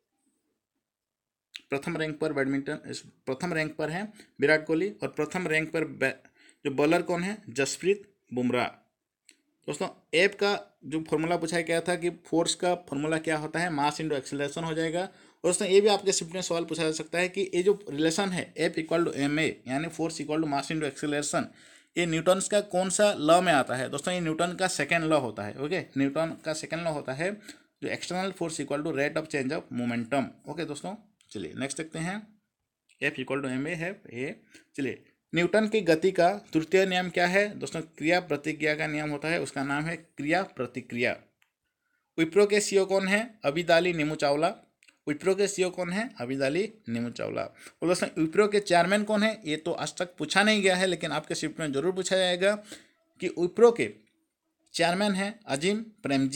प्रथम रैंक पर है विराट कोहली। और प्रथम रैंक पर जो बॉलर कौन है? जसप्रीत बुमराह। दोस्तों एफ का जो फॉर्मूला पूछा गया था कि फोर्स का फॉर्मूला क्या होता है? मास इंटू एक्सेलरेशन हो जाएगा। और दोस्तों ये भी आपके शिफ्ट में सवाल पूछा जा सकता है कि ये जो रिलेशन है F equal to M A यानी force equal to mass into acceleration, ये न्यूटन्स का कौन सा लॉ में आता है? दोस्तों ये न्यूटन का सेकेंड लॉ होता है। ओके, न्यूटन का सेकेंड लॉ होता है जो external force equal to rate of change of momentum. Okay दोस्तों, चलिए नेक्स्ट देखते हैं। F equal to M A है ए। चलिए न्यूटन की गति का तृतीय नियम क्या है? दोस्तों क्रिया प्रतिक्रिया का नियम होता है, उसका नाम है क्रिया प्रतिक्रिया। विप्रो के सीईओ कौन है? अबिदाली नीमू चावला। विप्रो के सीईओ कौन है? अबिदाली नीमू चावला। और दोस्तों विप्रो के चेयरमैन कौन है? ये तो आज तक पूछा नहीं गया है लेकिन आपके शिफ्ट में जरूर पूछा जाएगा कि विप्रो के चेयरमैन है अजीम प्रेमजी।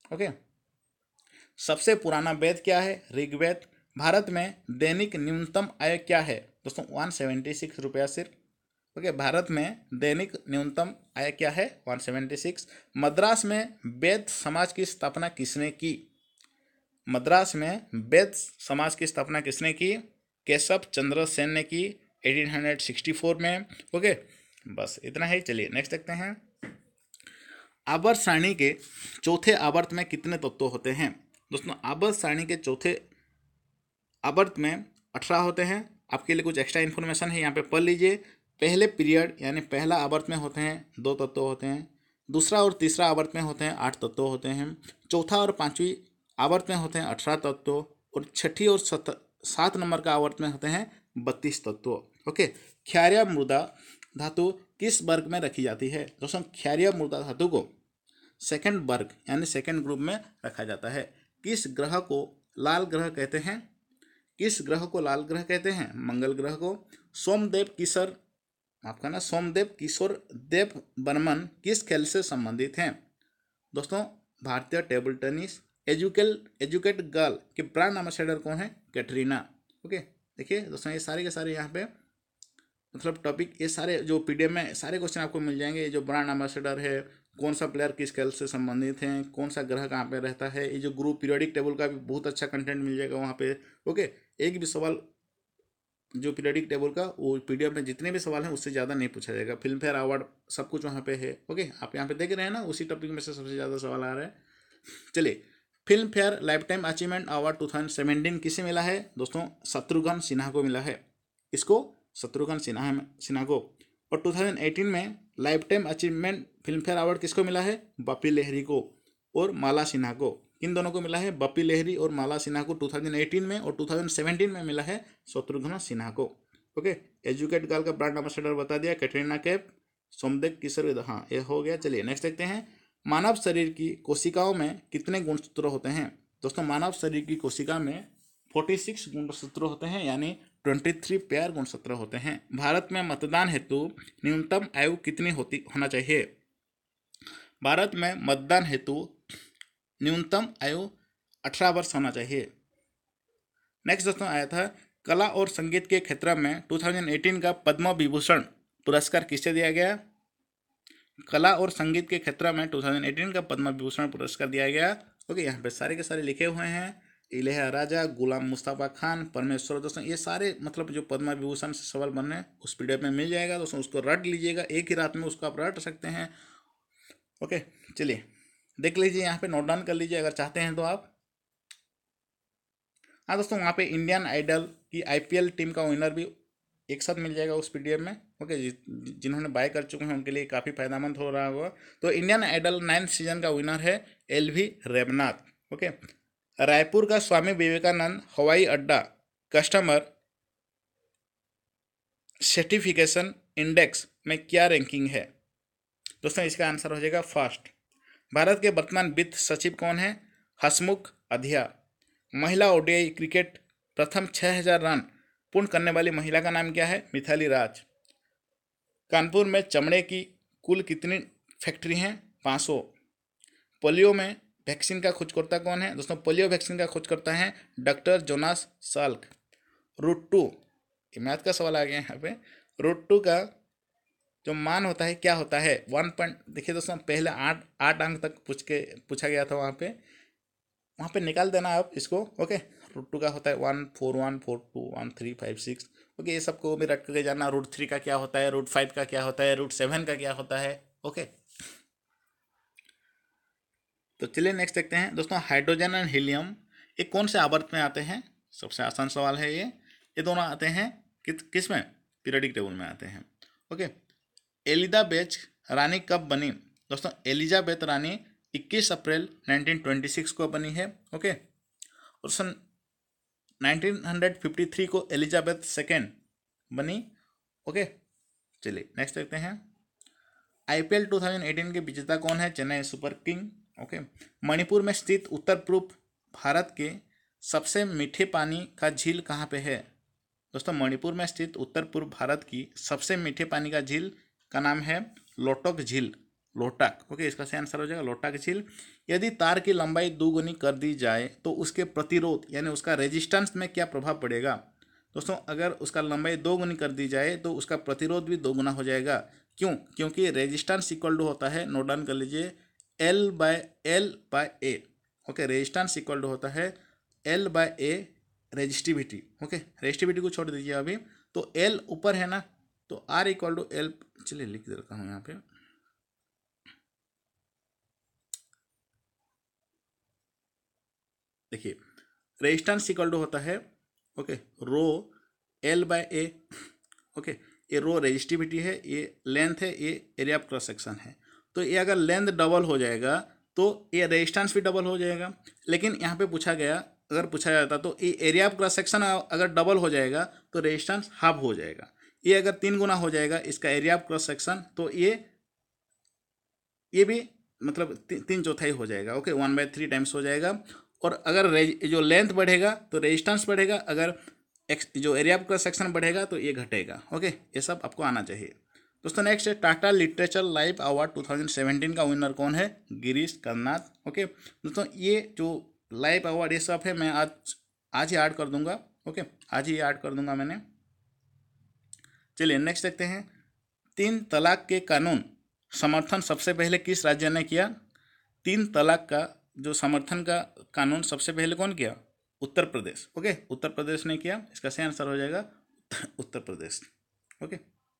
ओके। सबसे पुराना वेद क्या है? ऋग्वेद। भारत में दैनिक न्यूनतम आय क्या है? दोस्तों 176 रुपया सिर्फ। ओके, भारत में दैनिक न्यूनतम आय क्या है? 176। मद्रास में वैद्य समाज की स्थापना किसने की? मद्रास में वैद्य समाज की स्थापना किसने की? केशव चंद्र सेन ने की 1864 में। ओके, बस इतना ही। चलिए नेक्स्ट देखते हैं। आवर्त सारणी के चौथे आवर्त में कितने तत्व होते हैं? दोस्तों आवर्त सारणी के चौथे आवर्त में 18 होते हैं। आपके लिए कुछ एक्स्ट्रा इन्फॉर्मेशन है, यहाँ पे पढ़ लीजिए। पहले पीरियड यानी पहला आवर्त में होते हैं 2 तत्व होते हैं। दूसरा और तीसरा आवर्त में होते हैं 8 तत्व होते हैं। चौथा और पांचवी आवर्त में होते हैं 18 तत्व। और छठी और 7 नंबर का आवर्त में होते हैं 32 तत्व। ओके, क्षारीय मृदा धातु किस वर्ग में रखी जाती है? दोस्तों क्षारीय मृदा धातु को सेकंड वर्ग यानी सेकंड ग्रुप में रखा जाता है। किस ग्रह को लाल ग्रह कहते हैं? किस ग्रह को लाल ग्रह कहते हैं? मंगल ग्रह को। सोमदेव किशोर देव बर्मन किस खेल से संबंधित हैं? दोस्तों भारतीय टेबल टेनिस। एजुकेट गर्ल के ब्रांड एम्बेसडर कौन है? कैटरीना। ओके, देखिए दोस्तों ये सारे के सारे यहाँ पे मतलब टॉपिक, ये सारे जो पीडीएफ में सारे क्वेश्चन आपको मिल जाएंगे। ये जो ब्रांड एम्बेसडर है, कौन सा प्लेयर किस खेल से संबंधित हैं, कौन सा ग्रह कहाँ पे रहता है, ये जो ग्रुप पीरियोडिक टेबल का भी बहुत अच्छा कंटेंट मिल जाएगा वहाँ पे। ओके, एक भी सवाल जो पीरियोडिक टेबल का वो पीडीएफ में जितने भी सवाल हैं उससे ज़्यादा नहीं पूछा जाएगा। फिल्म फेयर अवार्ड सब कुछ वहाँ पे है। ओके, आप यहाँ पे देख रहे हैं ना, उसी टॉपिक में से सबसे ज़्यादा सवाल आ रहा है। चलिए, Filmfare lifetime achievement award 2017 किसे मिला है? दोस्तों शत्रुघ्न सिन्हा को मिला है। इसको शत्रुघ्न सिन्हा को। और 2018 में lifetime achievement Filmfare award किसको मिला है? बप्पी लहरी को और माला सिन्हा को। इन दोनों को मिला है, बप्पी लहरी और माला सिन्हा को 2018 में, और 2017 में मिला है शत्रुघ्न सिन्हा को। ओके, एजुकेट गर्ल का ब्रांड एम्बेसडर बता दिया, कैटरीना कैफ। सोमदेव किशोर, हाँ ये हो गया। चलिए नेक्स्ट देखते हैं। मानव शरीर की कोशिकाओं में कितने गुणसूत्र होते हैं? दोस्तों मानव शरीर की कोशिका में 46 गुणसूत्र होते हैं, यानी 23 पेयर गुणसूत्र होते हैं। भारत में मतदान हेतु न्यूनतम आयु कितनी होना चाहिए? भारत में मतदान हेतु न्यूनतम आयु 18 वर्ष होना चाहिए। नेक्स्ट दोस्तों आया था, कला और संगीत के क्षेत्र में 2018 का पद्म विभूषण पुरस्कार किसे दिया गया? कला और संगीत के क्षेत्र में 2018 का पद्म विभूषण पुरस्कार दिया गया। ओके, यहाँ पे सारे के सारे लिखे हुए हैं। इलैयाराजा, गुलाम मुस्तफा खान, परमेश्वर। दोस्तों ये सारे मतलब जो पद्म विभूषण से सवाल बनने उस पीडीएफ में मिल जाएगा। दोस्तों उसको रट लीजिएगा, एक ही रात में उसको आप रट सकते हैं। ओके, चलिए देख लीजिए, यहाँ पे नोट डाउन कर लीजिए अगर चाहते हैं तो आप। हाँ दोस्तों, वहाँ पे इंडियन आइडल की आईपीएल टीम का विनर भी एक साथ मिल जाएगा उस पीडीएफ में। ओके, जिन्होंने बाय कर चुके हैं उनके लिए काफ़ी फायदेमंद हो रहा होगा। तो इंडियन आइडल 9th सीजन का विनर है LV रेबनाथ। ओके, रायपुर का स्वामी विवेकानंद हवाई अड्डा कस्टमर सर्टिफिकेशन इंडेक्स में क्या रैंकिंग है? दोस्तों इसका आंसर हो जाएगा फर्स्ट। भारत के वर्तमान वित्त सचिव कौन है? हसमुख अधिया। महिला ओडीआई क्रिकेट प्रथम 6000 रन पूर्ण करने वाली महिला का नाम क्या है? मिथाली राज। कानपुर में चमड़े की कुल कितनी फैक्ट्री हैं? 500। पोलियो में वैक्सीन का खोजकर्ता कौन है? दोस्तों पोलियो वैक्सीन का खोजकर्ता है डॉक्टर जोनास साल्क। रूट 2, ये मैथ का सवाल आ गया यहाँ पे। रूट 2 का जो मान होता है क्या होता है? 1 पॉइंट, देखिए दोस्तों पहले 8 अंक तक पूछा गया था वहाँ पे निकाल देना आप इसको। ओके, रूट 2 का होता है 1 4 1 4 2 1 3 5 6। ओके, ये सबको भी रट करके जाना। रूट 3 का क्या होता है? रूट 5 का क्या होता है? रूट 7 का क्या होता है? ओके, तो चलिए नेक्स्ट देखते हैं दोस्तों। हाइड्रोजन एंड हीलियम ये कौन से आवर्त में आते हैं? सबसे आसान सवाल है ये दोनों आते हैं किस में? पीरियोडिक टेबल में आते हैं। ओके, एलिजाबेथ रानी कब बनी? दोस्तों एलिजाबेथ रानी 21 अप्रैल 1926 को बनी है। ओके, और सन 1953 को एलिजाबेथ सेकेंड बनी। ओके, चलिए नेक्स्ट देखते हैं। आईपीएल 2018 के विजेता कौन है? Chennai super king. Okay, Manipur में स्थित उत्तर पूर्व भारत के सबसे मीठे पानी का झील कहाँ पे है? दोस्तों मणिपुर में स्थित उत्तर पूर्व भारत की सबसे मीठे पानी का झील का नाम है लोटोक झील। लोटक। ओके, इसका सही आंसर हो जाएगा लोटक झील। यदि तार की लंबाई दोगुनी कर दी जाए तो उसके प्रतिरोध यानी उसका रेजिस्टेंस में क्या प्रभाव पड़ेगा। दोस्तों अगर उसका लंबाई दोगुनी कर दी जाए तो उसका प्रतिरोध भी दोगुना हो जाएगा। क्यों? क्योंकि रेजिस्टेंस इक्वल टू होता है, नोट डाउन कर लीजिए, L/A। Okay, resistance equal to होता है L/A रेजिस्टिविटी। ओके, रेजिस्टिविटी को छोड़ दीजिए अभी, तो L ऊपर है ना, तो R इक्वल टू L, चलिए लिख देता हूँ यहाँ पे, देखिए रेजिस्टेंस इक्वल टू होता है, ओके, रो L/A। ओके, ये रो रेजिस्टिविटी है, ये लेंथ है, ये एरिया ऑफ क्रॉस सेक्शन है। तो ये अगर लेंथ डबल हो जाएगा तो ये रेजिस्टेंस भी डबल हो जाएगा। लेकिन यहाँ पे पूछा गया, अगर पूछा जाता तो ये एरिया ऑफ क्रॉस सेक्शन अगर डबल हो जाएगा तो रेजिस्टेंस हाफ हो जाएगा। ये अगर 3 गुना हो जाएगा इसका एरिया ऑफ क्रॉस सेक्शन, तो ये भी मतलब 3/4 हो जाएगा। ओके, 1/3 टाइम्स हो जाएगा। और अगर जो लेंथ बढ़ेगा तो रेजिस्टेंस बढ़ेगा, अगर जो एरिया ऑफ क्रॉस सेक्शन बढ़ेगा तो ये घटेगा। ओके, ये सब आपको आना चाहिए। दोस्तों नेक्स्ट है टाटा लिटरेचर लाइफ अवार्ड 2017 का विनर कौन है? गिरीश कर्नाड। ओके दोस्तों, ये जो लाइफ अवार्ड ये सब है मैं आज ही ऐड कर दूंगा। ओके, आज ही ऐड कर दूंगा मैंने। चलिए नेक्स्ट देखते हैं, 3 तलाक के कानून समर्थन सबसे पहले किस राज्य ने किया? 3 तलाक का जो समर्थन का कानून सबसे पहले कौन किया? उत्तर प्रदेश। ओके, उत्तर प्रदेश ने किया, इसका सही आंसर हो जाएगा उत्तर प्रदेश। ओके,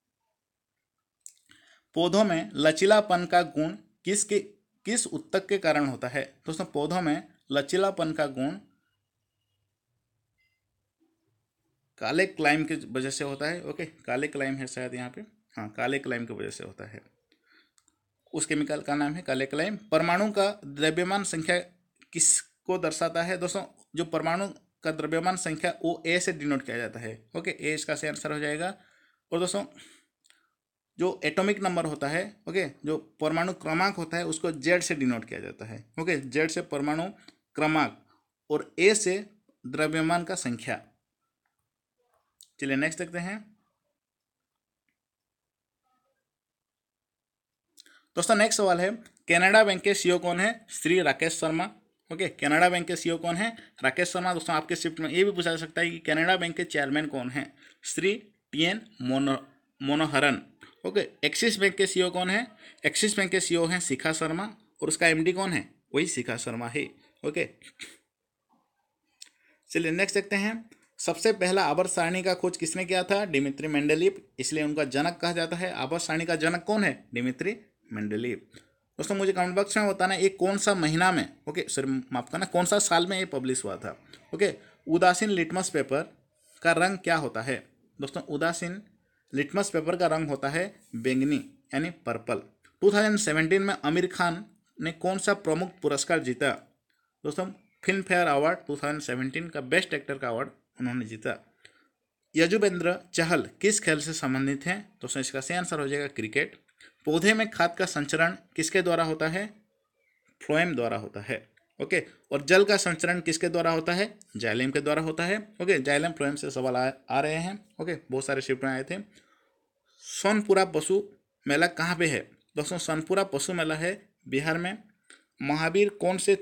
पौधों में लचीलापन का गुण किस उत्तक के कारण होता है? दोस्तों पौधों में लचीलापन का गुण काले क्लाइम की वजह से होता है। ओके, काले क्लाइम है शायद यहाँ पे, हाँ काले क्लाइम की वजह से होता है। उस केमिकल का नाम है काले क्लाइम। परमाणु का द्रव्यमान संख्या किसको दर्शाता है? दोस्तों जो परमाणु का द्रव्यमान संख्या वो ए से डिनोट किया जाता है। ओके, ए इसका सही आंसर हो जाएगा। और दोस्तों जो एटॉमिक नंबर होता है, ओके, जो परमाणु क्रमांक होता है उसको जेड से डिनोट किया जाता है। ओके, जेड से परमाणु क्रमांक और ए से द्रव्यमान का संख्या। चलिए नेक्स्ट देखते हैं। दोस्तों नेक्स्ट सवाल है, कनाडा बैंक के सीईओ कौन है? Shri Rakesh Sharma. Okay, Canada bank के सीईओ कौन है? राकेश शर्मा। दोस्तों आपके शिफ्ट में ये भी पूछा जा सकता है कि कनाडा बैंक के चेयरमैन कौन है? Shri TN Manoharan. Okay, Axis bank के सीईओ कौन है? एक्सिस बैंक के सीईओ हैं शिखा शर्मा, और उसका MD कौन है? वही शिखा शर्मा है। ओके, चलिए नेक्स्ट देखते हैं, सबसे पहला आवर्त सारणी का खोज किसने किया था? डिमित्री मेंडेलीव, इसलिए उनका जनक कहा जाता है। आवर्त सारणी का जनक कौन है? Dmitri Mendeleev. दोस्तों मुझे कमेंट बॉक्स में बताना ये कौन सा महीना में, ओके सॉरी माफ करना, कौन सा साल में ये पब्लिश हुआ था। ओके, उदासीन लिटमस पेपर का रंग क्या होता है? दोस्तों उदासीन लिटमस पेपर का रंग होता है बैंगनी यानी पर्पल। 2017 में आमिर खान ने कौन सा प्रमुख पुरस्कार जीता? दोस्तों फिल्म फेयर अवार्ड 2017 का बेस्ट एक्टर का अवार्ड उन्होंने जीता। यजुवेंद्र चहल किस खेल से संबंधित हैं? दोस्तों इसका सही आंसर हो जाएगा क्रिकेट। पौधे में खाद का संचरण किसके द्वारा होता है? फ्लोएम द्वारा होता है। ओके, और जल का संचरण किसके द्वारा होता है? जाइलम के द्वारा होता है। ओके, जाइलम फ्लोएम से सवाल आ रहे हैं। ओके, बहुत सारे शिफ्ट में आए थे। सोनपुरा पशु मेला कहाँ पे है? दोस्तों सोनपुरा पशु मेला है बिहार में। महावीर कौन से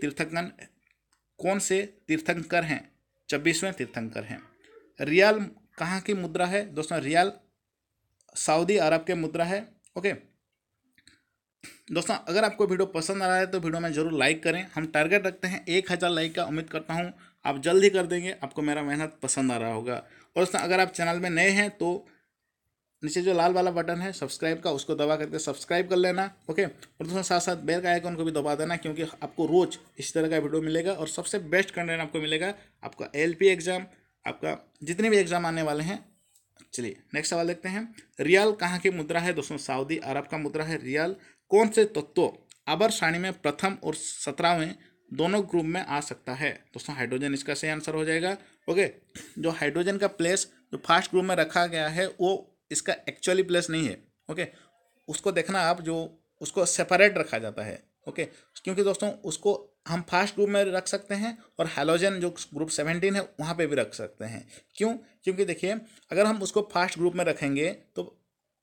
तीर्थंकर हैं? 26वें तीर्थंकर हैं। रियाल कहाँ की मुद्रा है? दोस्तों रियाल सऊदी अरब के मुद्रा है। ओके दोस्तों, अगर आपको वीडियो पसंद आ रहा है तो वीडियो में जरूर लाइक करें। हम टारगेट रखते हैं 1000 लाइक का, उम्मीद करता हूं आप जल्द ही कर देंगे, आपको मेरा मेहनत पसंद आ रहा होगा। और दोस्तों अगर आप चैनल में नए हैं तो नीचे जो लाल वाला बटन है सब्सक्राइब का, उसको दबा करके सब्सक्राइब कर लेना। ओके, और दोस्तों साथ साथ बेल का आइकन को भी दबा देना, क्योंकि आपको रोज इस तरह का वीडियो मिलेगा और सबसे बेस्ट कंटेंट आपको मिलेगा आपका LP एग्जाम, आपका जितने भी एग्जाम आने वाले हैं। चलिए नेक्स्ट सवाल देखते हैं, रियाल कहाँ की मुद्रा है? दोस्तों सऊदी अरब का मुद्रा है रियाल। कौन से तत्व आवर्त सारणी में प्रथम और 17वें दोनों ग्रुप में आ सकता है? दोस्तों हाइड्रोजन इसका सही आंसर हो जाएगा। ओके, जो हाइड्रोजन का प्लेस जो फर्स्ट ग्रुप में रखा गया है वो इसका एक्चुअली प्लेस नहीं है। ओके, उसको देखना आप, जो उसको सेपरेट रखा जाता है। ओके, क्योंकि दोस्तों उसको हम फर्स्ट ग्रुप में रख सकते हैं और हैलोजन जो ग्रुप 17 है वहाँ पे भी रख सकते हैं। क्यों? क्योंकि देखिए अगर हम उसको फर्स्ट ग्रुप में रखेंगे तो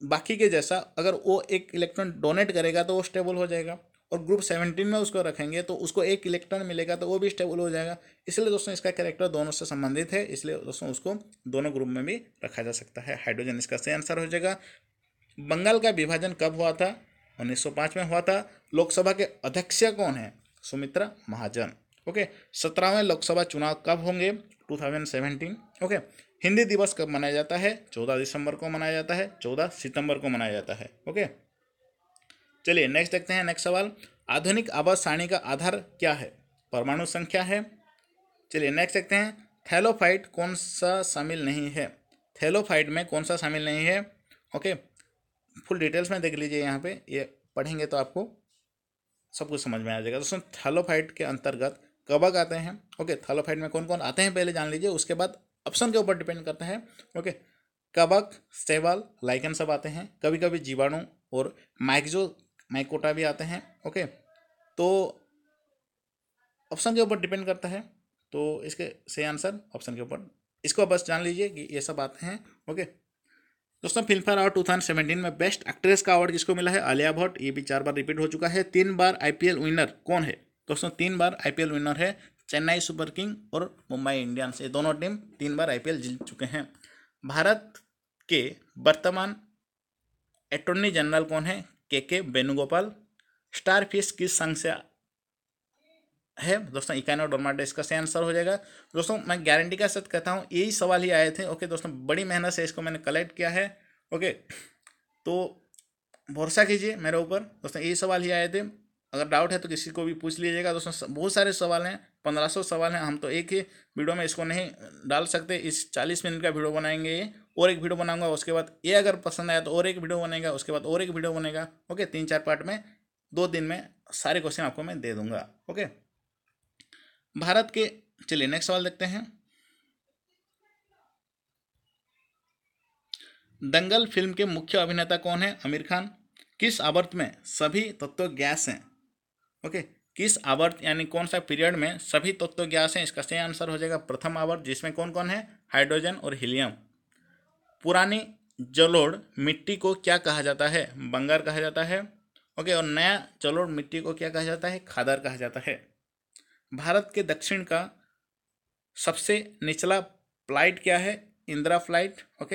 बाकी के जैसा अगर वो एक इलेक्ट्रॉन डोनेट करेगा तो वो स्टेबल हो जाएगा, और ग्रुप 17 में उसको रखेंगे तो उसको एक इलेक्ट्रॉन मिलेगा तो वो भी स्टेबल हो जाएगा। इसलिए दोस्तों इसका कैरेक्टर दोनों से संबंधित है, इसलिए दोस्तों उसको दोनों ग्रुप में भी रखा जा सकता है। हाइड्रोजन इसका सही आंसर हो जाएगा। बंगाल का विभाजन कब हुआ था? 1905 में हुआ था। लोकसभा के अध्यक्ष कौन है? सुमित्रा महाजन। ओके। 17वें लोकसभा चुनाव कब होंगे? 2017। ओके। हिंदी दिवस कब मनाया जाता है? 14 दिसंबर को मनाया जाता है, 14 सितंबर को मनाया जाता है। ओके। चलिए नेक्स्ट देखते हैं। नेक्स्ट सवाल, आधुनिक आवाज सारणी का आधार क्या है? परमाणु संख्या है। चलिए नेक्स्ट देखते हैं। थैलोफाइट कौन सा शामिल नहीं है? थैलोफाइट में कौन सा शामिल नहीं है? ओके, फुल डिटेल्स में देख लीजिए, यहाँ पे ये पढ़ेंगे तो आपको सब कुछ समझ में आ जाएगा। दोस्तों थैलोफाइट के अंतर्गत कवक आते हैं। ओके, थैलोफाइट में कौन कौन आते हैं पहले जान लीजिए, उसके बाद ऑप्शन के ऊपर डिपेंड करता है। ओके, कवक, शैवाल, लाइकन सब आते हैं। कभी कभी जीवाणु और माइकोटा भी आते हैं। ओके, तो ऑप्शन के ऊपर डिपेंड करता है, तो इसके सही आंसर ऑप्शन के ऊपर, इसको बस जान लीजिए कि ये सब आते हैं। ओके दोस्तों, फिल्म फेयर अवार्ड 2017 में बेस्ट एक्ट्रेस का अवार्ड किसको मिला है? आलिया भट्ट। ये भी 4 बार रिपीट हो चुका है। 3 बार आईपीएल विनर कौन है? दोस्तों 3 बार आईपीएल विनर है चेन्नई सुपर किंग और मुंबई इंडियंस, ये दोनों टीम 3 बार आईपीएल जीत चुके हैं। भारत के वर्तमान अटॉर्नी जनरल कौन है? के वेणुगोपाल। स्टार फिश किस संघ से है? दोस्तों इकानोडर्माटा इसका सही आंसर हो जाएगा। दोस्तों मैं गारंटी के साथ कहता हूँ यही सवाल ही आए थे। ओके दोस्तों, बड़ी मेहनत से इसको मैंने कलेक्ट किया है। ओके, तो भरोसा कीजिए मेरे ऊपर। दोस्तों यही सवाल ही आए थे, अगर डाउट है तो किसी को भी पूछ लीजिएगा। दोस्तों बहुत सारे सवाल हैं, 1500 सवाल हैं। हम तो एक ही वीडियो में इसको नहीं डाल सकते, इस 40 मिनट का वीडियो बनाएंगे ये, और एक वीडियो बनाऊंगा, उसके बाद ये अगर पसंद आया तो और एक वीडियो बनेगा, उसके बाद और एक वीडियो बनेगा। ओके, 3-4 पार्ट में 2 दिन में सारे क्वेश्चन आपको मैं दे दूंगा। ओके, भारत के, चलिए नेक्स्ट सवाल देखते हैं। दंगल फिल्म के मुख्य अभिनेता कौन है? आमिर खान। किस आवर्त में सभी तत्व गैस हैं? ओके, किस आवर्त यानी कौन सा पीरियड में सभी तत्व गैस हैं? इसका सही आंसर हो जाएगा प्रथम आवर्त, जिसमें कौन कौन है? हाइड्रोजन और हीलियम। पुरानी जलोढ़ मिट्टी को क्या कहा जाता है? बंगार कहा जाता है। ओके, और नया जलोढ़ मिट्टी को क्या कहा जाता है? खादर कहा जाता है। भारत के दक्षिण का सबसे निचला फ्लाइट क्या है? इंदिरा फ्लाइट। ओके,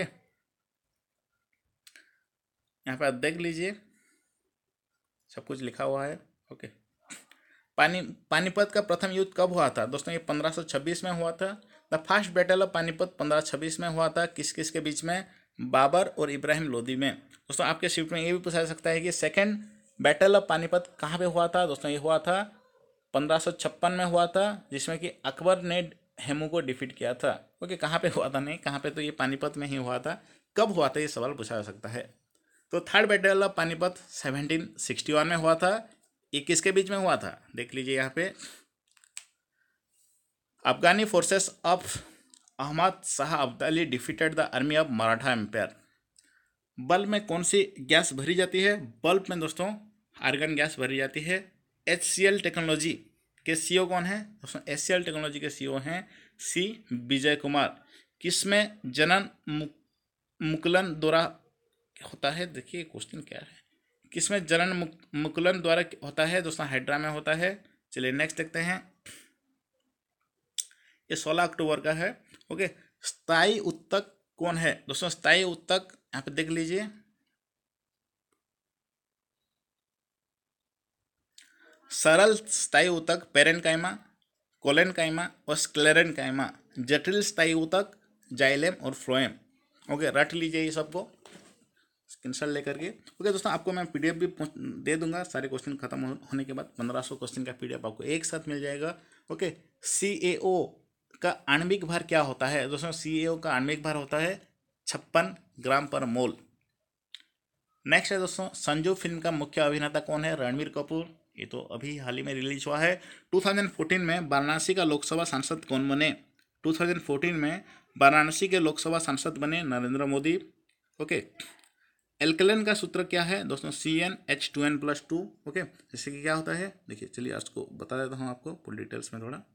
यहाँ पे आप देख लीजिए, सब कुछ लिखा हुआ है। ओके, पानीपत का प्रथम युद्ध कब हुआ था? दोस्तों ये 1526 में हुआ था। The first battle of Panipat 1526 में हुआ था। किस किस के बीच में? बाबर और इब्राहिम लोदी में। दोस्तों आपके शिफ्ट में ये भी पूछा जा सकता है कि सेकेंड बैटल ऑफ पानीपत कहाँ पे हुआ था? दोस्तों ये हुआ था 1556 में हुआ था, जिसमें कि अकबर ने हेमू को डिफीट किया था। ओके, कहाँ पे हुआ था? नहीं, कहाँ पे, तो ये पानीपत में ही हुआ था। कब हुआ था ये सवाल पूछा जा सकता है। तो थर्ड बैटल ऑफ पानीपत 1761 में हुआ था। ये किसके बीच में हुआ था? देख लीजिए यहाँ पे, Afghani forces of Ahmad Shah Abdali defeated the army of Maratha empire. Bulb में कौन सी गैस भरी जाती है? बल्ब में दोस्तों आर्गन गैस भरी जाती है। HCL टेक्नोलॉजी के सीईओ कौन है? दोस्तों HCL टेक्नोलॉजी के सीईओ हैं C विजय कुमार। किसमें जनन मुकुलन द्वारा होता है? देखिए क्वेश्चन क्या है, किसमें जनन मुकुलन द्वारा होता है? दोस्तों हाइड्रा में होता है। चलिए नेक्स्ट देखते हैं। ये 16 अक्टूबर का है। ओके, स्थायी उत्तक कौन है? दोस्तों स्थायी उत्तक यहाँ पे देख लीजिए, सरल स्थायी ऊतक पेरेनकाइमा, कोलेनकाइमा और स्क्लेरेनकाइमा। जटिल स्थायी ऊतक जाइलेम और फ्लोएम। ओके, रट लीजिए ये सबको स्क्रीनशॉट लेकर के। ओके दोस्तों, आपको मैं पीडीएफ भी दे दूंगा, सारे क्वेश्चन खत्म होने के बाद 1500 क्वेश्चन का पीडीएफ आपको एक साथ मिल जाएगा। ओके, CaO का आणविक भार क्या होता है? दोस्तों CaO का आणविक भार होता है 56 ग्राम पर मोल। नेक्स्ट है दोस्तों, संजू फिल्म का मुख्य अभिनेता कौन है? रणबीर कपूर। ये तो अभी हाल ही में रिलीज हुआ है। 2014 में वाराणसी का लोकसभा सांसद कौन बने? 2014 में वाराणसी के लोकसभा सांसद बने नरेंद्र मोदी। ओके, एल्कलेन का सूत्र क्या है? दोस्तों CnH2n+2। ओके, जैसे कि क्या होता है, देखिए चलिए आज को बता देता हूँ आपको फुल डिटेल्स में थोड़ा।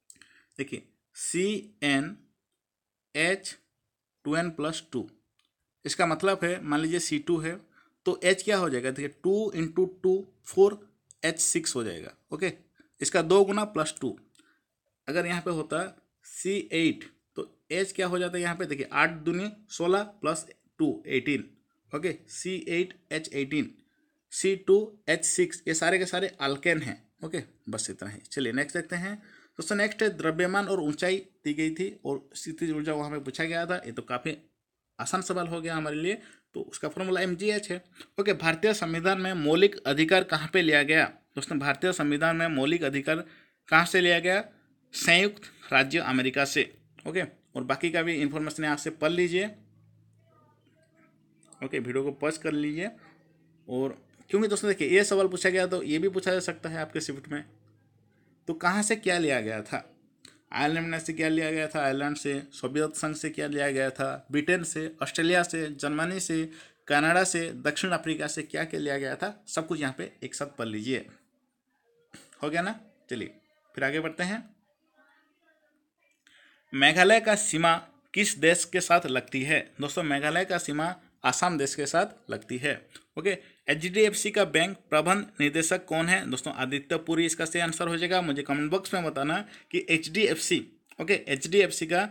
देखिए CnH2n+2 इसका मतलब है मान लीजिए C2 है तो H क्या हो जाएगा, देखिए 2 इंटू 2 4 H6 हो जाएगा। ओके, इसका 2 गुना प्लस 2। अगर यहाँ पे होता C8 तो H क्या हो जाता है यहाँ पे, देखिए 8 दूनी 16 plus 2 18। Okay, C8 H18 C2 H6, ये सारे के सारे अल्केन हैं। ओके, बस इतना ही। चलिए नेक्स्ट देखते हैं। दोस्तों नेक्स्ट है द्रव्यमान और ऊंचाई दी गई थी और स्थितिज ऊर्जा वहाँ पे पूछा गया था। ये तो काफ़ी आसान सवाल हो गया हमारे लिए, तो उसका फॉर्मूला mgh है। ओके, भारतीय संविधान में मौलिक अधिकार कहाँ पे लिया गया? दोस्तों भारतीय संविधान में मौलिक अधिकार कहाँ से लिया गया? संयुक्त राज्य अमेरिका से। ओके, और बाकी का भी इंफॉर्मेशन यहाँ से पढ़ लीजिए। ओके, वीडियो को पॉज कर लीजिए। और क्योंकि दोस्तों देखिए ये सवाल पूछा गया तो ये भी पूछा जा सकता है आपके शिफ्ट में। तो कहाँ से क्या लिया गया था? आयरलैंड से क्या लिया गया था? आयरलैंड से। सोवियत संघ से क्या लिया गया था? ब्रिटेन से। ऑस्ट्रेलिया से, जर्मनी से, कनाडा से, दक्षिण अफ्रीका से क्या क्या लिया गया था? सब कुछ यहाँ पे एक साथ पढ़ लीजिए। हो गया ना? चलिए फिर आगे बढ़ते हैं। मेघालय का सीमा किस देश के साथ लगती है? दोस्तों मेघालय का सीमा आसाम देश के साथ लगती है। ओके, HDFC का बैंक प्रबंध निदेशक कौन है? दोस्तों आदित्य पुरी इसका सही आंसर हो जाएगा। मुझे कमेंट बॉक्स में बताना कि HDFC, ओके, HDFC का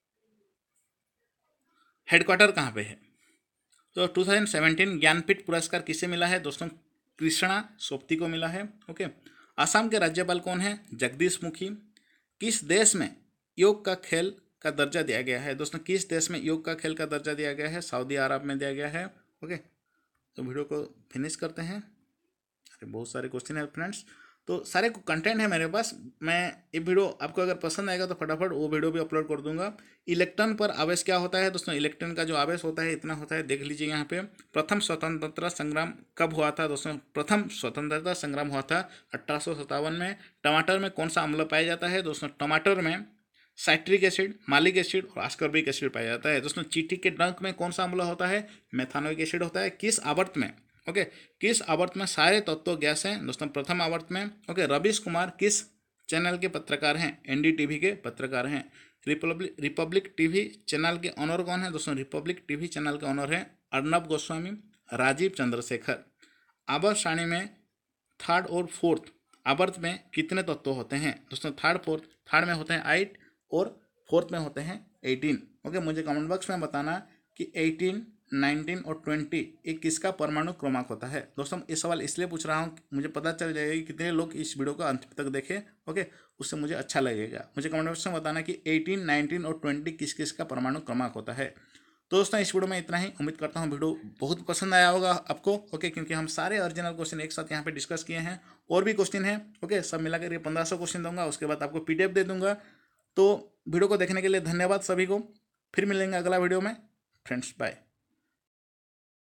हेडक्वार्टर कहाँ पे है? तो 2017 ज्ञानपीठ पुरस्कार किसे मिला है? दोस्तों कृष्णा सोप्ती को मिला है। ओके, आसाम के राज्यपाल कौन है? जगदीश मुखी। किस देश में योग का खेल का दर्जा दिया गया है? दोस्तों किस देश में योग का खेल का दर्जा दिया गया है? सऊदी अरब में दिया गया है। ओके, तो वीडियो को फिनिश करते हैं। अरे बहुत सारे क्वेश्चन है फ्रेंड्स, तो सारे कंटेंट है मेरे पास। मैं ये वीडियो आपको अगर पसंद आएगा तो फटाफट वो वीडियो भी अपलोड कर दूंगा। इलेक्ट्रॉन पर आवेश क्या होता है? दोस्तों इलेक्ट्रॉन का जो आवेश होता है इतना होता है, देख लीजिए यहाँ पे। प्रथम स्वतंत्रता संग्राम कब हुआ था? दोस्तों प्रथम स्वतंत्रता संग्राम हुआ था 1857 में। टमाटर में कौन सा अम्ल पाया जाता है? दोस्तों टमाटर में साइट्रिक एसिड, मालिक एसिड और आस्कॉर्बिक एसिड पाया जाता है। दोस्तों चींटी के डंक में कौन सा अम्ल होता है? मेथानोइक एसिड होता है। किस आवर्त में, ओके, किस आवर्त में सारे तत्व गैस हैं? दोस्तों प्रथम आवर्त में। ओके, रवीश कुमार किस चैनल के पत्रकार हैं? NDTV के पत्रकार हैं। रिपब्लिक टीवी चैनल के ऑनर कौन है? दोस्तों रिपब्लिक टीवी चैनल के ऑनर है अर्नब गोस्वामी, राजीव चंद्रशेखर। आवर्त सारणी में थर्ड और फोर्थ आवर्त में कितने तत्व होते हैं? दोस्तों थर्ड में होते हैं 8 और फोर्थ में होते हैं 18। ओके, मुझे कमेंट बॉक्स में बताना कि 18, 19 और 20 ये किसका परमाणु क्रमांक होता है? दोस्तों ये सवाल इसलिए पूछ रहा हूँ, मुझे पता चल जाएगा कि कितने लोग इस वीडियो को अंत तक देखें। ओके, उससे मुझे अच्छा लगेगा। मुझे कमेंट बॉक्स में बताना कि 18, 19 और 20 किस किस का परमाणु क्रमांक होता है। तो दोस्तों इस वीडियो में इतना ही। उम्मीद करता हूँ वीडियो बहुत पसंद आया होगा आपको। ओके, क्योंकि हम सारे ओरिजिनल क्वेश्चन एक साथ यहाँ पे डिस्कस किए हैं। और भी क्वेश्चन हैं, ओके, सब मिलाकर 1500 क्वेश्चन दूंगा। उसके बाद आपको PDF दे दूंगा। तो वीडियो को देखने के लिए धन्यवाद सभी को। फिर मिलेंगे अगला वीडियो में फ्रेंड्स, बाय।